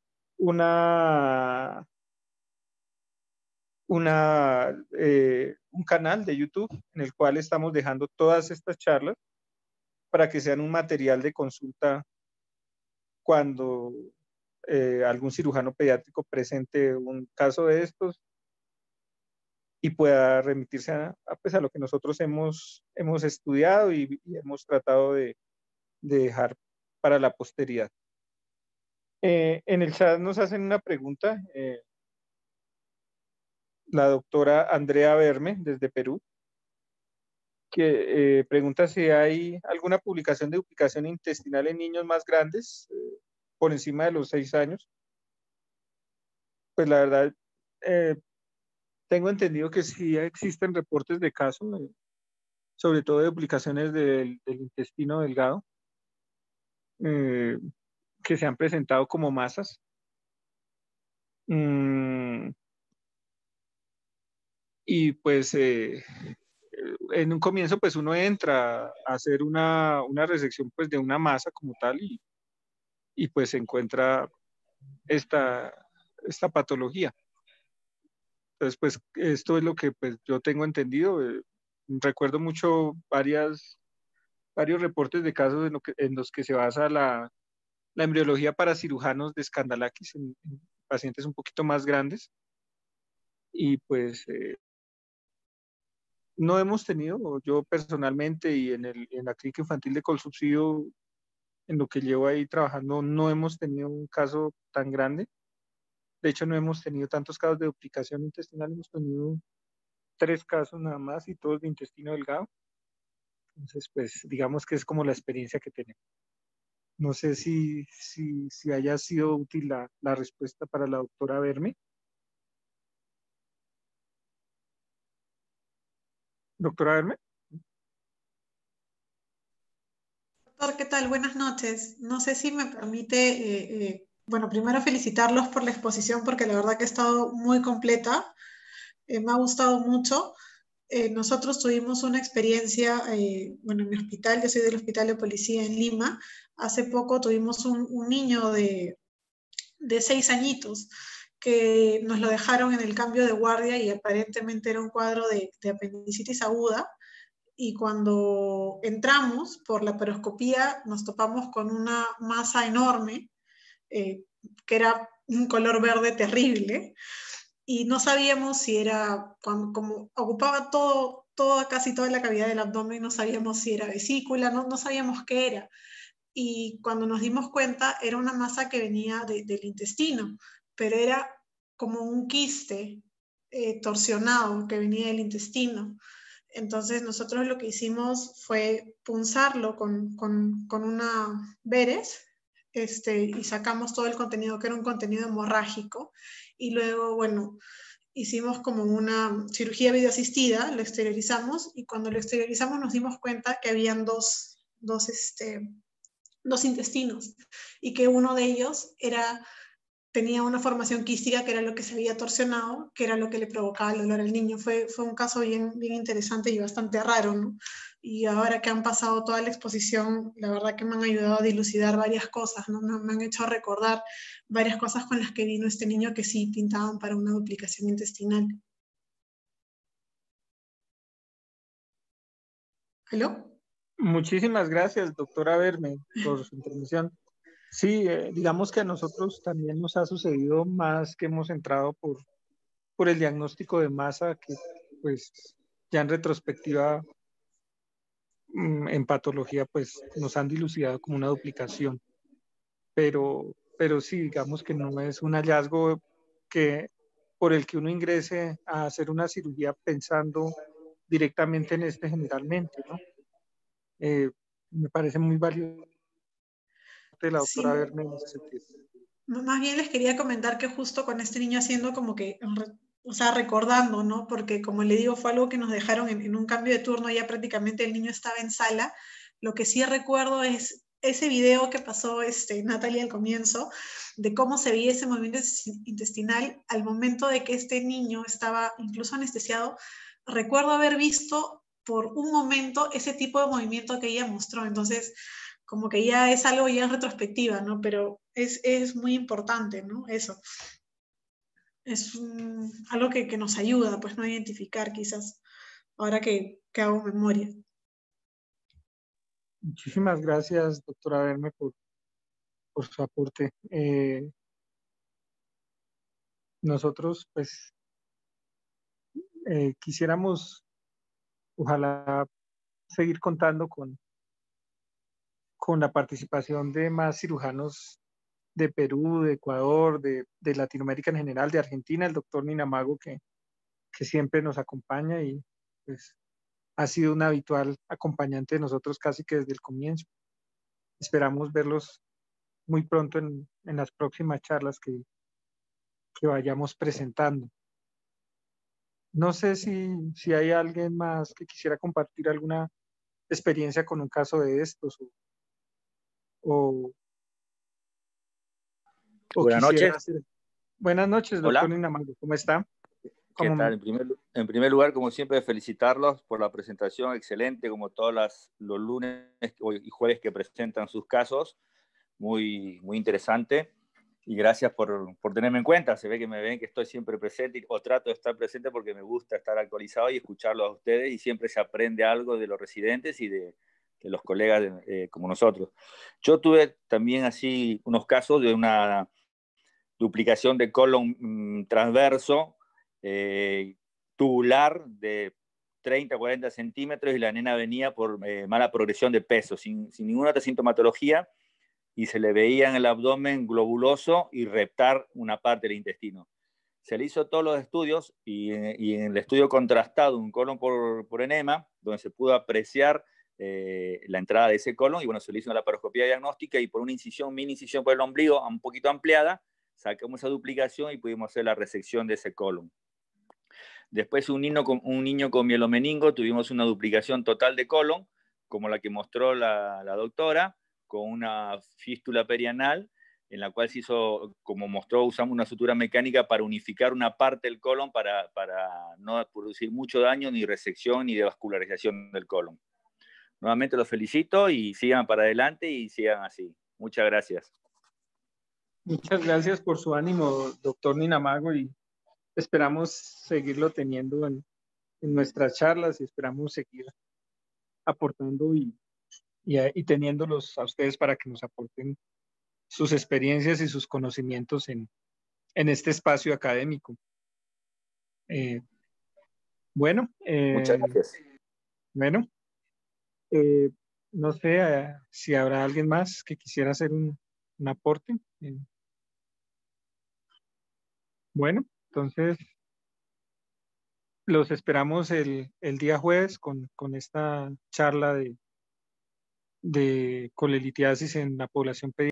un canal de YouTube en el cual estamos dejando todas estas charlas para que sean un material de consulta cuando algún cirujano pediátrico presente un caso de estos y pueda remitirse pues, a lo que nosotros hemos estudiado y hemos tratado de dejar para la posteridad. En el chat nos hacen una pregunta, la doctora Andrea Berme, desde Perú, que pregunta si hay alguna publicación de duplicación intestinal en niños más grandes, por encima de los 6 años. Pues la verdad, tengo entendido que sí existen reportes de casos, sobre todo de duplicaciones del intestino delgado, eh, que se han presentado como masas. Y pues en un comienzo pues uno entra a hacer una resección pues de una masa como tal y pues se encuentra esta, esta patología. Entonces pues esto es lo que pues yo tengo entendido. Recuerdo mucho varios reportes de casos en los que se basa la embriología para cirujanos de Scandalakis en pacientes un poquito más grandes. Y pues no hemos tenido, yo personalmente y en la clínica infantil de Colsubsidio, en lo que llevo ahí trabajando, no hemos tenido un caso tan grande. De hecho, no hemos tenido tantos casos de duplicación intestinal, hemos tenido 3 casos nada más y todos de intestino delgado. Entonces, pues digamos que es como la experiencia que tenemos. No sé si haya sido útil la respuesta para la doctora Verme. Doctora Verme. Doctor, ¿qué tal? Buenas noches. No sé si me permite, bueno, primero felicitarlos por la exposición porque la verdad que ha estado muy completa, me ha gustado mucho. Nosotros tuvimos una experiencia, bueno, en mi hospital, yo soy del Hospital de Policía en Lima, hace poco tuvimos un niño de 6 añitos que nos lo dejaron en el cambio de guardia y aparentemente era un cuadro de apendicitis aguda. Y cuando entramos por la paroscopía nos topamos con una masa enorme que era un color verde terrible y no sabíamos si era, como ocupaba casi toda la cavidad del abdomen, no sabíamos si era vesícula, no sabíamos qué era. Y cuando nos dimos cuenta era una masa que venía del intestino, pero era como un quiste torsionado que venía del intestino. Entonces nosotros lo que hicimos fue punzarlo con una Veres y sacamos todo el contenido, que era un contenido hemorrágico. Y luego, bueno, hicimos como una cirugía videoasistida, lo exteriorizamos y cuando lo exteriorizamos nos dimos cuenta que habían dos intestinos y que uno de ellos tenía una formación quística que era lo que se había torsionado, que era lo que le provocaba el dolor al niño. Fue un caso bien interesante y bastante raro, ¿no? Y ahora que han pasado toda la exposición, la verdad que me han ayudado a dilucidar varias cosas, ¿no? Me han hecho recordar varias cosas con las que vino este niño que sí pintaban para una duplicación intestinal. ¿Aló? Muchísimas gracias, doctora Verme, por su intervención. Sí, digamos que a nosotros también nos ha sucedido más que hemos entrado por el diagnóstico de masa que pues ya en retrospectiva en patología pues nos han dilucidado como una duplicación, pero sí, digamos que no es un hallazgo que por el que uno ingrese a hacer una cirugía pensando directamente en este generalmente, ¿no? Me parece muy valioso de la doctora Sí, Verme en ese sentido. más bien les quería comentar que justo con este niño haciendo como que, o sea, recordando, ¿no? Porque como le digo, fue algo que nos dejaron en un cambio de turno, ya prácticamente el niño estaba en sala. Lo que sí recuerdo es ese video que pasó Natalia al comienzo, de cómo se veía ese movimiento intestinal al momento de que este niño estaba incluso anestesiado. Recuerdo haber visto por un momento ese tipo de movimiento que ella mostró. Entonces, como que ya es algo ya en retrospectiva, ¿no? Pero es muy importante, ¿no? Eso. Es algo que nos ayuda, pues, no identificar quizás, ahora que hago memoria. Muchísimas gracias, doctora Verme, por su aporte. Nosotros, pues, quisiéramos, ojalá, seguir contando con la participación de más cirujanos de Perú, de Ecuador, de Latinoamérica en general, de Argentina, el doctor Ninamago, que siempre nos acompaña y pues, ha sido un habitual acompañante de nosotros casi que desde el comienzo. Esperamos verlos muy pronto en las próximas charlas que vayamos presentando. No sé si hay alguien más que quisiera compartir alguna experiencia con un caso de estos o, o Buenas quisiera noches. hacer. Buenas noches, doctor Hola. Ninamango. ¿Cómo está? ¿Qué ¿Cómo? tal? En primer lugar, como siempre, felicitarlos por la presentación excelente, como todos los lunes y jueves que presentan sus casos. Muy interesante. Y gracias por tenerme en cuenta. Se ve que me ven que estoy siempre presente o trato de estar presente porque me gusta estar actualizado y escucharlos a ustedes, y siempre se aprende algo de los residentes y de los colegas como nosotros. Yo tuve también así unos casos de una duplicación de colon transverso tubular de 30 40 centímetros, y la nena venía por mala progresión de peso, sin ninguna otra sintomatología, y se le veía en el abdomen globuloso y reptar una parte del intestino. Se le hizo todos los estudios y en el estudio contrastado un colon por enema, donde se pudo apreciar la entrada de ese colon, y bueno, se le hizo una laparoscopía diagnóstica, y por una incisión, mini incisión por el ombligo, un poquito ampliada, sacamos esa duplicación y pudimos hacer la resección de ese colon. Después un niño con mielomeningo, tuvimos una duplicación total de colon, como la que mostró la doctora, con una fístula perianal, en la cual se hizo, como mostró, usamos una sutura mecánica para unificar una parte del colon para no producir mucho daño, ni resección, ni devascularización del colon. Nuevamente los felicito y sigan para adelante y sigan así. Muchas gracias. Muchas gracias por su ánimo, doctor Ninamago, y esperamos seguirlo teniendo en nuestras charlas, y esperamos seguir aportando y teniéndolos a ustedes para que nos aporten sus experiencias y sus conocimientos en este espacio académico. Bueno, Muchas gracias. Bueno, no sé si habrá alguien más que quisiera hacer un aporte. Bueno, entonces los esperamos el día jueves con esta charla de colelitiasis en la población pediátrica.